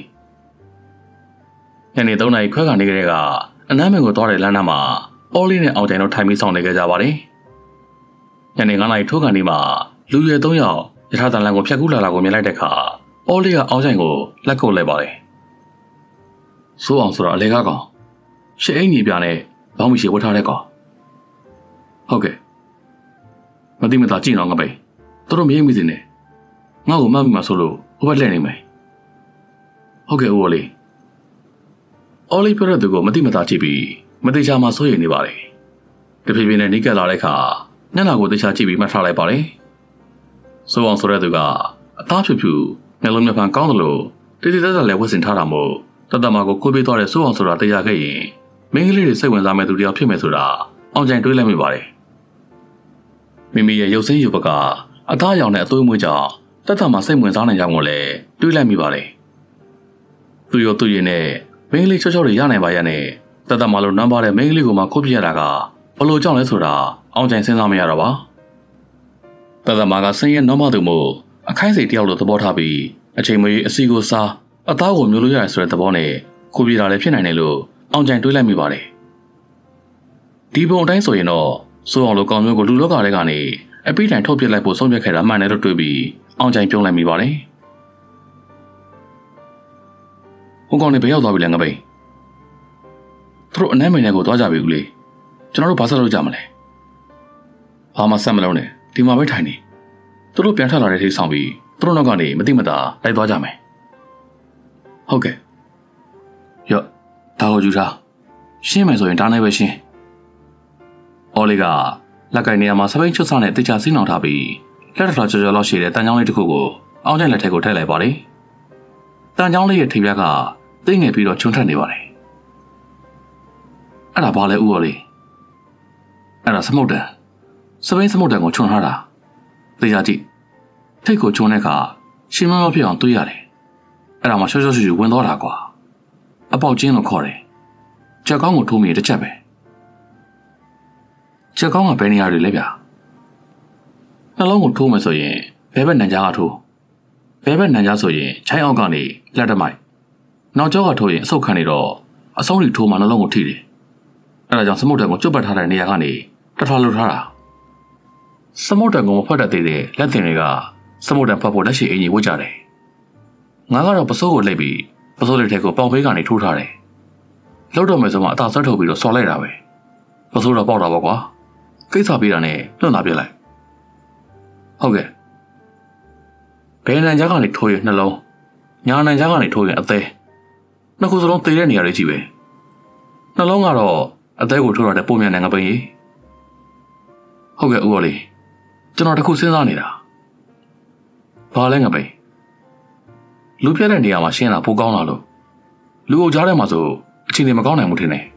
ညနေသုံးနာရီခွဲကနေကြတဲ့ကအနက်မင်းကိုသွားတဲ့လမ်းနားမှာအော်လီနဲ့အောင်ချိုင်တို့ထိုင်ပြီးဆောင်နေကြကြပါတယ်ညနေငါးနာရီထိုးကန်ဒီမှာလူရွယ်သုံးယောက်ရထားတန်လန်းကိုဖြတ်ကူးလာတာကိုမြင်လိုက်တဲ့အခါအော်လီကအောင်ချိုင်ကိုလက်ကုပ်လိုက်ပါတယ်စိုးအောင်ဆိုတော့အလေကားကောင်ရှေ့အင်းကြီးပြနဲ့ဘောင်းမီရှိဝတ်ထားတဲ့ကောင်ဟုတ်ကဲ့မသိမသာကြည့်တော့ငါပဲသူတို့မရိပ်မိစင်းနဲ့ငါ့ကိုမှတ်မိမှဆိုလို့ဟိုဘက်လှည့်နေမယ်ဟုတ်ကဲ့ဦးအော်လီအော်လီပြောတဲ့သူကိုမသိမသာကြည့်ပြီးမသိချာမှစိုးရိမ်နေပါတယ်တဖြည်းဖြည်းနဲ့နီးကပ်လာတဲ့အခါညနာကိုသိချာကြည့်ပြီးမှတ်ထားလိုက်ပါတယ်စိုးအောင်ဆိုတဲ့သူကအသားဖြူဖြူမျက်လုံးမျက်ဖန်ကောင်းသလိုတိတိကျကျလည်းဝတ်ဆင်ထားတာမို့တတမကိုကိုပြေးသွားတဲ့စိုးအောင်ဆိုတာတရားခဲ့ရင်မင်းကလေးတွေစိတ်ဝင်စားမဲ့သူတယောက်ဖြစ်မယ်ဆိုတာအောင်ကျန်တွေးလိုက်မိပါတယ်မိမိရဲ့ရုပ်ဆင်းရုပ်ပကအသားရောင်နဲ့အသွေးမွေးကြောင့်တတမစိတ်ဝင်စားနိုင်ကြောင်းကိုလည်းတွေးလိုက်မိပါတယ်သူရောသူရင်နဲ့မင်းကလေးချောချောတွေရနိုင်ပါရဲ့နဲ့တတမလိုနမ်းပါတဲ့မင်းကလေးကိုမှခုတ်ပြရတာကဘလို့ကြောင့်လဲဆိုတာအောင်ကျန်စဉ်းစားမရတော့ပါတတမကဆင်းရဲနှောမသူမို့အခိုင်းစိတ်တယောက်လိုသဘောထားပြီးအချိန်မရွေးအစီကိုစားအသားကိုမျိုးလို့ရတယ်ဆိုတဲ့သဘောနဲ့ကိုပြေတာလည်းဖြစ်နိုင်တယ်လို့အောင်ကျန်တွေးလိုက်မိပါတယ်ဒီပုံအတိုင်းဆိုရင်တော့စိုးအောင်လိုကောင်မျိုးကိုလူလောကထဲကနေအပိတိုင်ထုတ်ပစ်လိုက်ဖို့ဆုံးဖြတ်ခဲ့တာမှန်တယ်လို့တွေးပြီးအောင်ကျန်ပြုံးလိုက်မိပါတယ်ဟိုကောင်နေဘယ်ရောက်သွားပြီလဲငါပိသူတို့အနမ်းမင်းနဲ့ကိုသွားကြပြီဦးလေကျွန်တော်တို့ဘာဆက်လုပ်ကြမလဲဘာမှဆက်မလုပ်နဲ့ဒီမှာပဲထိုင်နေသူတို့ပြန်ထွက်လာတဲ့ထိဆောင်ပြီးသူတို့နောက်ကနေမတိမတာလိုက်သွားကြမယ်ဟုတ်ကဲ့ရော့ဒါကိုယူထားရှင်းမယ်ဆိုရင်ဒါနဲ့ပဲရှင်းအော်လီကလက်ကင်နေရာမှာစပိန်ချွတ်ဆနဲ့တခြားစီးနှောင်ထားပြီးလက်ထထော်ကြော်ကြော်လောက်ရှိတဲ့တန်ချောင်းလေးတစ်ခုကိုအောင်ကျန်လက်ထက်ကိုထည့်လိုက်ပါတယ်တန်ချောင်းလေးရဲ့ထိပ်ပြားကသိငယ်ပြီးတော့ချုံထက်နေပါတယ်အဲ့ဒါဘာလဲဦးအော်လီအဲ့ဒါစမုတ်တန်စပိန်စမုတ်တန်ကိုချုံထားတာသိကြကြည့်ထိတ်ကိုချုံတဲ့အခါရှင်မမဖြစ်အောင်တွေးရတယ်အဲ့ဒါမှရှော့ရှော့ရှူရှူဝင်သွားတာကွာအပေါက်ကျင်းလို့ခေါ်တယ်ချက်ကောင်းကိုထိုးမိတစ်ချက်ပဲချက်ကောင်းကဘယ်နေရာတွေလဲဗျာနှလုံးကိုထိုးမယ်ဆိုရင်ဘဲဘက်နံကြားကထိုးဘဲဘက်နံကြားဆိုရင်ချိုင်းအောက်ကနေလက်တမိုက်နောက်ကျောကထိုးရင်အဆုတ်ခံနေတော့အဆုံးထိထိုးမှနှလုံးကိုထိတယ်အဲ့ဒါကြောင့်စမုတ်တန်ကိုကျွတ်ပတ်ထားတဲ့နေရာကနေတထွာလှုပ်ထားတာစမုတ်တန်ကိုမဖတ်တတ်သေးတဲ့လက်သင်တွေကစမုတ်တန်ဖတ်ဖို့လက်ရှိအင်ကြီးဝတ်ကြတယ်ငါကတော့ပစိုးကိုလိုက်ပြီးပစိုးလက်ထက်ကိုပေါင်ဖေးကနေထိုးထားတယ်လှုပ်တော့မယ်ဆိုမှအသာဆွဲထုတ်ပြီးတော့ဆော်လိုက်တာပဲပစိုးတော့ပေါက်တာပေါ့ကွာကိစ္စပေးတာနဲ့လွတ်လာပြလိုက်ဟုတ်ကဲ့ဘယ်နံကြားကနေထိုးရင်နှလုံးညာနံကြားကနေထိုးရင်အသေးနှစ်ခုစလုံးသေတဲ့နေရာတွေကြီးပဲနှလုံးကတော့အသေးကိုထိုးရတဲ့ပုံမြန်နိုင်ငံပင်ကြီးဟုတ်ကဲ့ဦးော်လေးကျွန်တော်တခုစဉ်းစားနေတာဘာလဲငါပိလူပြတဲ့နေရာမှာရှင်းတာပိုကောင်းလာလို့လူအုပ်ကြားထဲမှာဆိုအချိန်တွေမကောင်းနိုင်ဘူးထင်တယ်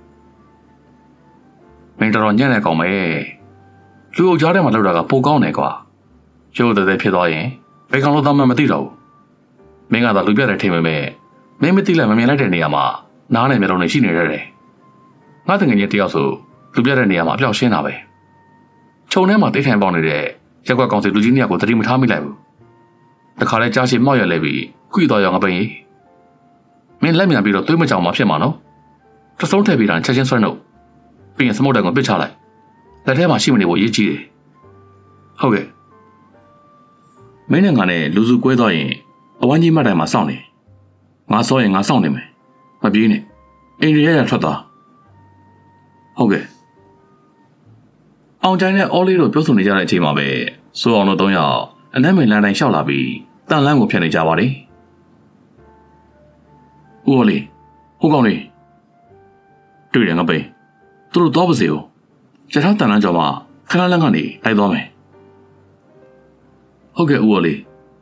မင်းတော်တော်ညံ့တဲ့ကောင်ပဲလူအုပ်ကြားထဲမှာလောက်တာကပိုကောင်းတယ်ကွာရုပ်သက်သက်ဖြစ်သွားရင်ဘယ်ကောင်လို့သားမှမသိတော့ဘူးမင်းကသာလူပြတဲ့ထိမ်မဲ့မင်းမသိလိုက်မမြင်လိုက်တဲ့နေရာမှာနားနဲ့မျက်လုံးနဲ့ရှိနေရတယ်ငါတငယ်ချင်းတယောက်ဆိုလူပြတဲ့နေရာမှာအပြောက်ရှင်းတာပဲခြုံထဲမှာတိတ်ထိုင်ပေါက်နေတဲ့ရက်ကွက်ကောင်စီလူကြီးနှစ်ယောက်ကိုတတိမထားမိလိုက်ဘူးတခါလဲကြားရှိမောက်ရလဲပြီးခွိတော်ရောင်ငပိန်မင်းလက်မြန်ပြီးတော့သွေးမကြောင်မှဖြစ်မှာနော်တဆုံးထည့်ပြီးတာချက်ချင်းဆွဲနှုတ်ပြီးရင်စမုတ်တန်ကိုပစ်ချလိုက်လက်ထဲမှာရှိမနေဖို့အရေးကြီးတယ်ဟုတ်ကဲ့မင်းနဲ့ငါနဲ့လူစုကွဲသွားရင်အဝမ်းကြီးမှတ်တိုင်မှာစောင့်နေငါစောရင်ငါစောင့်နေမယ်မပြေးနဲ့အိမ်ရရရထွက်သွားဟုတ်ကဲ့အောင်ကျိုင်းနဲ့အော်လီတို့ပြောဆိုနေကြတဲ့အချိန်မှာပဲစိုးအောင်တို့သုံးယောက်အနမ်းမင်လန်းတိုင်းလျှောက်လာပြီးတန်လန်းကိုဖျက်နေကြပါတယ်။ဦးလေးဟိုကောင်လေးတွေ့တယ်ငါပဲသူတို့တော့ပါစေဦးရထားတန်လန်းကျော်မှာခဏလန်းကနေလိုက်သွားမယ်။ဟုတ်ကဲ့ဦးလေး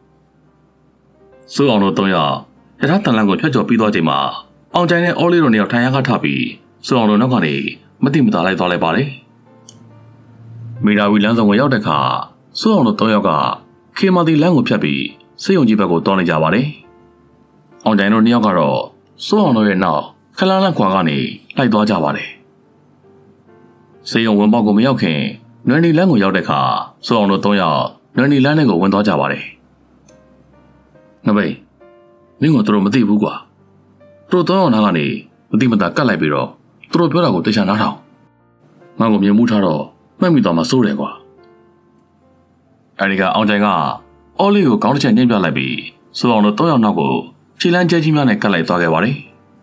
စိုးအောင်တို့တော့ရရထားတန်လန်းကိုဖျက်ကျော်ပြီးသွားချိန်မှာအောင်ကျိုင်နဲ့အော်လေးတို့နေရာထိုင်ရခထပြီးစိုးအောင်တို့နောက်ကနေမတိမတာလိုက်သွားလိုက်ပါတယ်။မီရာဝီလမ်းဆောင်ကိုရောက်တဲ့အခါစိုးအောင်တို့တော့ရောက်ကခေမာတီလမ်းကိုဖျက်ပြီးစေယုံကြီးဘက်ကိုတောင်းနေကြပါတယ်။အောင်ကျိုင်တို့နှစ်ယောက်ကတော့စိုးအောင်တို့ရဲ့နောက်ခလန်းလန်းခွာကနေလိုက်သွားကြပါတယ်။စေယုံဝင်ပေါက်ကိုမရောက်ခင်နွယ်နီလမ်းကိုရောက်တဲ့အခါစိုးအောင်တို့သုံးယောက်နွယ်နီလမ်းထဲကိုဝင်သွားကြပါတယ်။ငါပဲနင်းကိုတို့မသိဘူးကွာ။တို့သုံးယောက်နားကနေမသိမသာကတ်လိုက်ပြီးတော့တို့ပြောတာကိုတေချာနားထောင်။ငါ့ကိုမြင်မှုထားတော့မှတ်မိသွားမှစိုးတယ်ကွာ။အဲဒီကအောင်ကျိုင်ကအော်လီကိုကောင်းတစ်ချက်နှင်းပြလိုက်ပြီးစိုးအောင်တို့သုံးယောက်နောက်ကိုခြေလမ်းကျဲကြီးများနဲ့ကတ်လိုက်သွားခဲ့ပါတယ်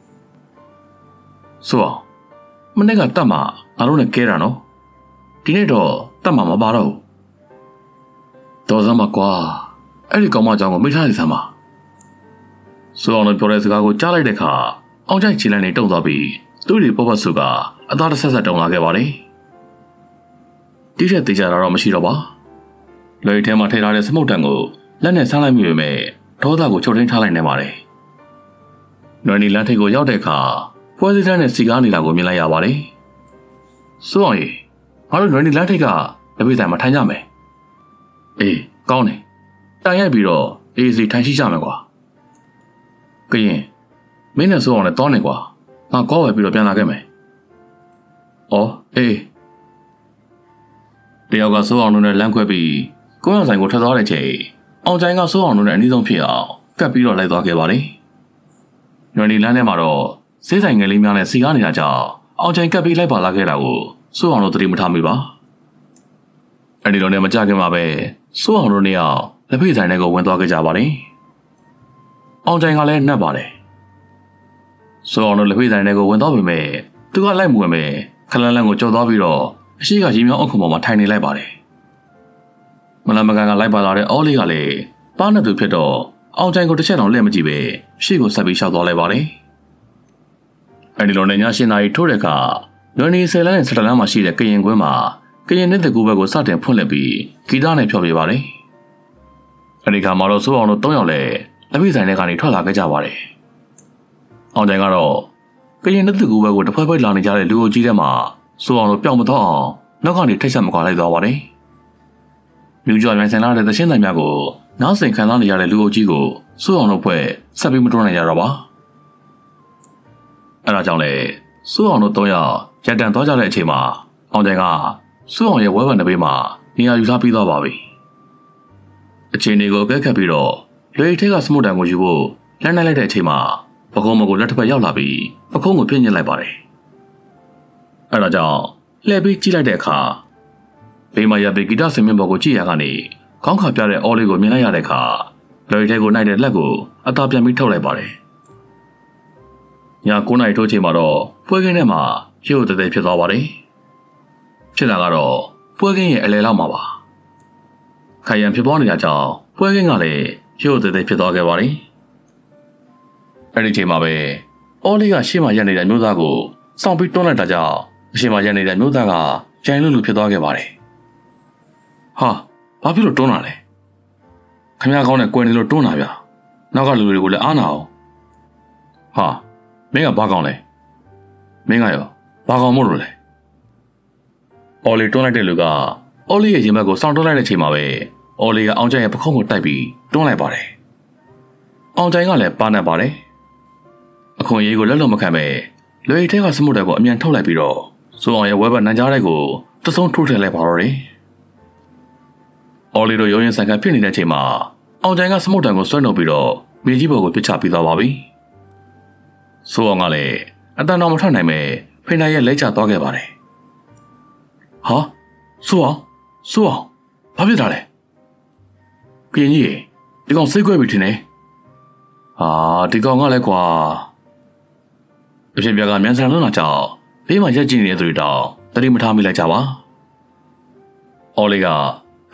။စိုးအောင်မနေ့ကတတ်မှာငါတို့နဲ့ကဲတာနော်ဒီနေ့တော့တတ်မှာမပါတော့ဘူးတော်စမ်းပါကွာအဲ့ဒီကောင်မအကြောင်းကိုမေ့ထားနေစမ်းပါစိုးအောင်တို့ပြောတဲ့စကားကိုကြားလိုက်တဲ့အခါအောင်ကျိုင်ခြေလမ်းနဲ့တုံသွားပြီးသူ့ဒီပေါ်ပတ်စုကအသားတစ်ဆက်ဆက်တုံလာခဲ့ပါတယ်ဒီထက်သေးကြတာတော့မရှိတော့ပါလွယ်ထဲမှာထည့်ထားတဲ့စမုတ်တန်ကိုလက်နဲ့ဆန်းလိုက်မိပေမဲ့ဒေါသကိုချုပ်ထင်းထားလိုက်နေပါတယ်နွယ်နီလမ်းထိပ်ကိုရောက်တဲ့အခါပွဲစည်းတန်းနဲ့စီကားနေတာကိုမြင်လိုက်ရပါတယ်စိုးအောင်ရေငါတို့နွယ်နီလမ်းထိပ်ကတပိတ်ဆိုင်မှာထိုင်ကြမယ်အေးကောင်းတယ်တိုင်ရိုက်ပြီးတော့အေးစီထိုင်ရှိကြမယ်ကွာကရင်မင်းနဲ့စိုးအောင်လည်းတောင်းနေကွာငါကောက်ဝယ်ပြီးတော့ပြန်လာခဲ့မယ်အော်အေးတယောက်ကစိုးအောင်တို့နဲ့လမ်းခွဲပြီးကိုရဆိုင်ကိုထွက်သွားတဲ့ချိန်အောင်ကျိုင်ကစိုးအောင်တို့နဲ့အနည်းဆုံးဖြစ်အောင်ကပ်ပြီးတော့လိုက်သွားခဲ့ပါတယ်နွယ်နီလမ်းထဲမှာတော့စေးဆိုင်ငယ်လေးများနဲ့စီကားနေတာကြောင့်အောင်ကျိုင်ကပ်ပြီးလိုက်ပါလာခဲ့တာကိုစိုးအောင်တို့သတိမထားမိပါအဲဒီလိုနဲ့မကြခင်မှာပဲစိုးအောင်တို့နေအောင်လက်ဖိတ်ဆိုင်ထဲကိုဝင်သွားခဲ့ကြပါတယ်အောင်ကျိုင်ကလည်းနှက်ပါတယ်စိုးအောင်တို့လက်ဖိတ်ဆိုင်ထဲကိုဝင်သွားပြီမဲ့သူကလိုက်မှုဝင်မဲ့ခလန်းလန်းကိုကြော်သွားပြီးတော့အရှိကရေမြောင်းအုပ်ခုံပေါ်မှာထိုင်နေလိုက်ပါတယ်မလမကန်ကလိုက်ပါလာတဲ့အော်လေးကလည်းပါးနဲ့သူဖြစ်တော့အောင်ကျိုင်ကိုတစ်ချက်တောင်လက်မကြည့်ပဲရှေ့ကိုဆက်ပြီးရှောက်သွားလိုက်ပါတယ်အဲဒီလိုနဲ့ညရှင်းသားကြီးထိုးတဲ့အခါလွန်နီဆယ်လန်းနဲ့စတလန်းမှာရှိတဲ့ကရင်ကွင်းမှာကရင်နဲ့တကူဘက်ကိုစတင်ဖွင့်လှစ်ပြီးဂီတနဲ့ဖျော်ပြပါတယ်အဲဒီကမှတော့စိုးအောင်တို့သုံးယောက်လည်းလက်ဖိဆိုင်ထဲကနေထွက်လာခဲ့ကြပါတယ်အောင်ကျိုင်ကတော့ကရင်နဲ့တကူဘက်ကိုတစ်ဖွဲဖွဲလာနေကြတဲ့လူအုပ်ကြီးထဲမှာစိုးအောင်တို့ပျောက်မသွားအောင်နောက်ကနေထိတ်ဆက်မကွာလိုက်သွားပါတယ်လူကြော်မြိုင်ဆိုင်လာတဲ့သရှင်းတိုင်များကိုနောက်ဆင်ခံစားနေရတဲ့လူအုပ်ကြီးကိုစိုးအောင်တို့ဖွဲ့ဆက်ပြီးမတွန်းနိုင်ကြတော့ပါအဲဒါကြောင့်လေစိုးအောင်တို့တော့ရရက်တန်သွားကြတဲ့အချိန်မှာအောင်ကျိုင်ကစိုးအောင်ရဲ့ဝဲဘန်တစ်ပေးမှာနေရာယူထားပြီးသွားပါပြီအချိန်တွေကိုကဲခတ်ပြီးတော့ရွေထဲကစမုတ်တန်ကိုယူဖို့လမ်းနိုင်လိုက်တဲ့အချိန်မှာပကုံးမကိုလက်တစ်ဖက်ရောက်လာပြီးပကုံးကိုပြင်းညစ်လိုက်ပါတယ်အဲဒါကြောင့်လှည့်ပြီးကြည့်လိုက်တဲ့အခါဘေးမှာရပြီးဂီတဆင်မြင့်ဘော်ကိုကြည့်ရကနေခေါင်းခါပြတဲ့အော်လေးကိုမြင်လိုက်ရတဲ့အခါလွယ်ထဲကိုနိုင်တဲ့လက်ကိုအသာပြန်ပြီးထုတ်လိုက်ပါတယ်ည9နာရီထိုးချိန်မှာတော့ပွဲခင်းထဲမှာရုပ်တည်ဖြစ်သွားပါတယ်ဖြစ်တာကတော့ပွဲခင်းရဲ့အလဲလောက်မှာပါခိုင်ရန်ဖြစ်ပေါ်နေတာကြောင့်ပွဲခင်းကလည်းရုပ်တည်ဖြစ်သွားခဲ့ပါတယ်အဲ့ဒီချိန်မှာပဲအော်လေးကရှေ့မှာရက်နေတဲ့မျိုးသားကိုစောင့်ပြီးတွန်းလိုက်တာကြောင့်အရှေ့မှာရက်နေတဲ့မျိုးသားကကြိုင်လူလူဖြစ်သွားခဲ့ပါတယ်ဟာဘာဖြစ်လို့တွန်းတာလဲခမရကောင်းနဲ့ကွယ်နေလို့တွန်းတာဗျနောက်ကလူတွေကိုလည်းအားနာအောင်ဟာမင်းကဘာကောင်းလဲမင်းကရောဘာကောင်းမို့လို့လဲအော်လီတွန်းလိုက်တဲ့လူကအော်လီရဲ့ရင်ဘတ်ကိုစောင့်တွန်းလိုက်တဲ့ချိန်မှာပဲအော်လီကအောင်ကျိုင်ရဲ့ပခုံးကိုတိုက်ပြီးတွန်းလိုက်ပါတယ်အောင်ကျိုင်ကလည်းပါနေပါတယ်အခွန်ရေးကိုလက်လုံးမခံပဲလွယ်ထဲကစမုတ်တဲ့ကိုအမြန်ထုတ်လိုက်ပြီးတော့စိုးအောင်ရဲ့ဝဲဘတ်နန်းကြားတဲ့ကိုတဆုံးထိုးထည့်လိုက်ပါတော့တယ်အော်လီတို့ရုံရင်ဆိုင်ကဖြစ်နေတဲ့ချိန်မှာအောင်ကျိုင်ကစမုတ်တန်ကိုဆွဲနှုတ်ပြီးတော့မြေကြီးပေါ်ကိုပစ်ချပြီးသွားပါပြီစိုးအောင်ကလည်းအတန်တော်မထွက်နိုင်ပဲဖိနိုင်ရဲ့လက်ချသွားခဲ့ပါတယ်ဟာစိုးအောင်စိုးအောင်ဘာဖြစ်တာလဲကင်းကြီးဒီကောင်စိတ်ကွဲပြီထင်တယ်ဟာဒီကောင်ကလည်းကွာအဖြစ်ပြကမြန်ဆန်လို့လာကြောက်ဘေးမှာရက်ကြည့်နေတဲ့သူတွေတော့တတိမထားမိလိုက်ကြပါအော်လီကဖ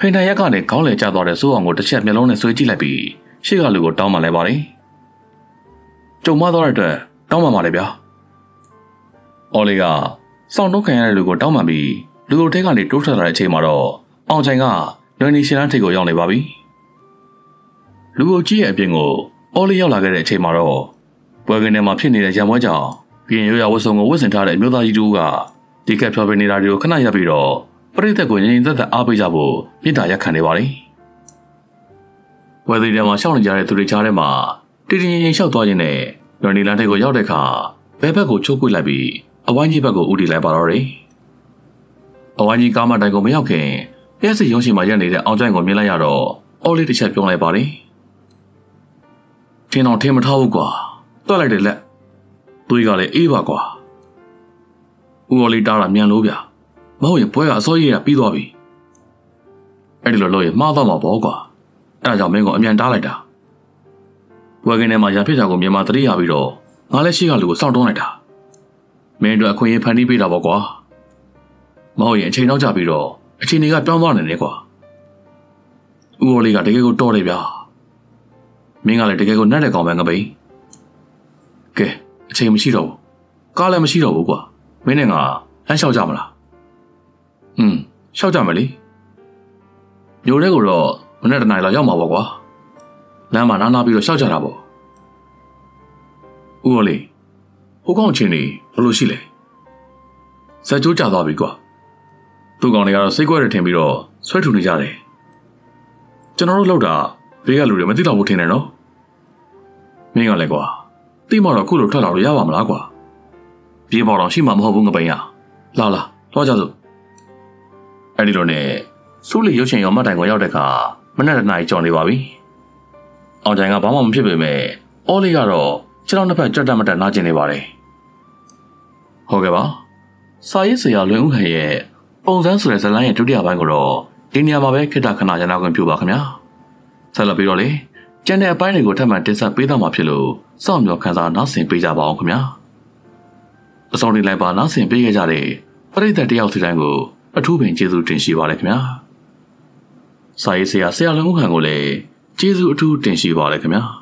ဖိန်တန်ရက်ကနေခေါင်းလေကျသွားတဲ့စိုးအောင်ကိုတစ်ချက်မျက်လုံးနဲ့ဆွဲကြည့်လိုက်ပြီးရှေ့ကလူကိုတောင်းပန်လိုက်ပါတယ်။ကြုံမသွားတဲ့အတွက်တောင်းပန်ပါတယ်ဗျာ။အော်လီကစောင့်နှုတ်ခံရတဲ့လူကိုတောင်းပန်ပြီးလူကိုထဲကနေတိုးထွက်လာတဲ့အချိန်မှာတော့အောင်ချိုင်ကလွန်နီရှင်လန်းထိပ်ကိုရောက်နေပါပြီ။လူကိုကြီးရဲ့အပြင်ကိုအော်လီရောက်လာခဲ့တဲ့အချိန်မှာတော့ပွဲကင်းထဲမှာဖြစ်နေတဲ့ရံပွဲကြောင့်ပြင်ရိုးရဝတ်စုံကိုဝတ်ဆင်ထားတဲ့အမျိုးသားကြီးတို့ကဒီကက်ဖြော်ပြနေတာတွေကိုခဏရပ်ပြီးတော့ပရိသတ်ကိုငြိမ်သက်သက်အားပေးကြဖို့မြစ်တာရက်ခံနေပါလေ။ဝယ်သေးတယ်မှာရှောက်နေကြတဲ့သူတွေကြားထဲမှာတည်တည်ငြိမ်ငြိမ်ရှောက်သွားခြင်းနဲ့လွန်နီလန်းထိပ်ကိုရောက်တဲ့အခါဘဲဘက်ကိုချိုးကွေ့လိုက်ပြီးအဝိုင်းကြီးဘက်ကိုဦးတည်လိုက်ပါတော့တယ်။အဝိုင်းကြီးကားမတိုင်ကိုမရောက်ခင်ပြည့်စည်ရုံးရှိမှရက်နေတဲ့အောင်ကျိုင်းကိုမြင်လိုက်ရတော့အော်လေးတစ်ချက်ပြုံးလိုက်ပါတယ်။ထင်းအောင်ထင်းမထားဘူးကွာ။တွက်လိုက်တယ်လက်။သွေးကလည်းအေးပါကွာ။ဦးအော်လေးတားတာမြန်လို့ဗျ။မဟုတ်ရင်ပွဲကအစောကြီးကပြီးသွားပြီ။အဲ့ဒီလိုလို့ရမှားသွားမှာပေါ့ကွာ။အဲ့ဒါကြောင့်မင်းကိုအမြန်တားလိုက်တာ။ပွဲကင်းထဲမှာရဖြစ်တာကိုမြန်မာတတိယပြီးတော့ငါလည်းရှိကလူကိုစောင့်တွန်းလိုက်တာ။မင်းတို့အခွင့်အရေးဖန်တီးပေးတာပေါ့ကွာ။မဟုတ်ရင်အချိန်နောက်ကျပြီးတော့အချိန်တွေကပြောင်းသွားနေတယ်ကွာ။ဦးအော်လေးကတကယ်ကိုတော်တယ်ဗျာ။မင်းကလည်းတကယ်ကိုနှက်တဲ့ကောင်ပဲငပိ။ကဲအချိန်မရှိတော့ဘူး။ကားလည်းမရှိတော့ဘူးကွာ။မင်းနဲ့ငါလမ်းလျှောက်ကြမလား။ဟွန်းလျှောက်ကြမယ်လေ။မျိုးတဲ့ကိုတော့မနေ့တနိုင်လောက်ရောက်မှာပေါ့ကွာ။လမ်းမှာနားနာပြီးတော့လျှောက်ကြတာပေါ့။ဦးအော်လေးဟိုကောင်ချင်းနေဘလို့ရှိလဲ။ဇက်ကျိုးကြသွားပြီကွာ။သူ့ကောင်တွေကတော့စိတ်ကွဲတယ်ထင်ပြီးတော့ဆွဲထူနေကြတယ်။ကျွန်တော်တို့လောက်တာဘေးကလူတွေမသိတော့ဘူးထင်တယ်နော်။မင်းကလည်းကွာတိမတော့ခုလိုထွက်လာလို့ရပါမလားကွာ။ပြေးပေါ်တော့ရှိမှမဟုတ်ဘူးငပိန်ရ။လာလာသွားကြစို့။အဲ့ဒီလိုနဲ့စူးလီရုပ်ရှင်ရောမတ်တိုင်ကိုရောက်တဲ့အခါမနေ့တနားကြီးကြော်နေပါပြီ။အောင်ကျန်ကဘာမှမဖြစ်ပေမဲ့အော်လေးကတော့ခြေထောက်နှစ်ဖက်ကြွတ်တက်မတက်နားကျင်နေပါတယ်။ဟုတ်ကဲ့ပါ။စာရေးဆရာလွင်ဦးဟန်ရဲ့ပုံစံဆိုတဲ့ဇာတ်လမ်းရဲ့ဒုတိယပိုင်းကိုတော့ဒီနေရာမှာပဲခေတ္တခဏရနာခွင့်ပြုပါခင်ဗျာ။ဆက်လက်ပြီးတော့လေကျန်တဲ့အပိုင်းတွေကိုထပ်မံတင်ဆက်ပေးသွားမှာဖြစ်လို့စောင့်မျှော်ခန်းစားနားဆင်ပေးကြပါအောင်ခင်ဗျာ။အစောလေးလိုက်ပါနားဆင်ပေးခဲ့ကြတဲ့ပရိသတ်တယောက်စီတိုင်းကိုအထူးပင်ကျေးဇူးတင်ရှိပါတယ်ခင်ဗျာ။စာရေးဆရာဆရာလွင်ဦးဟန်ကိုလည်းကျေးဇူးအထူးတင်ရှိပါတယ်ခင်ဗျာ။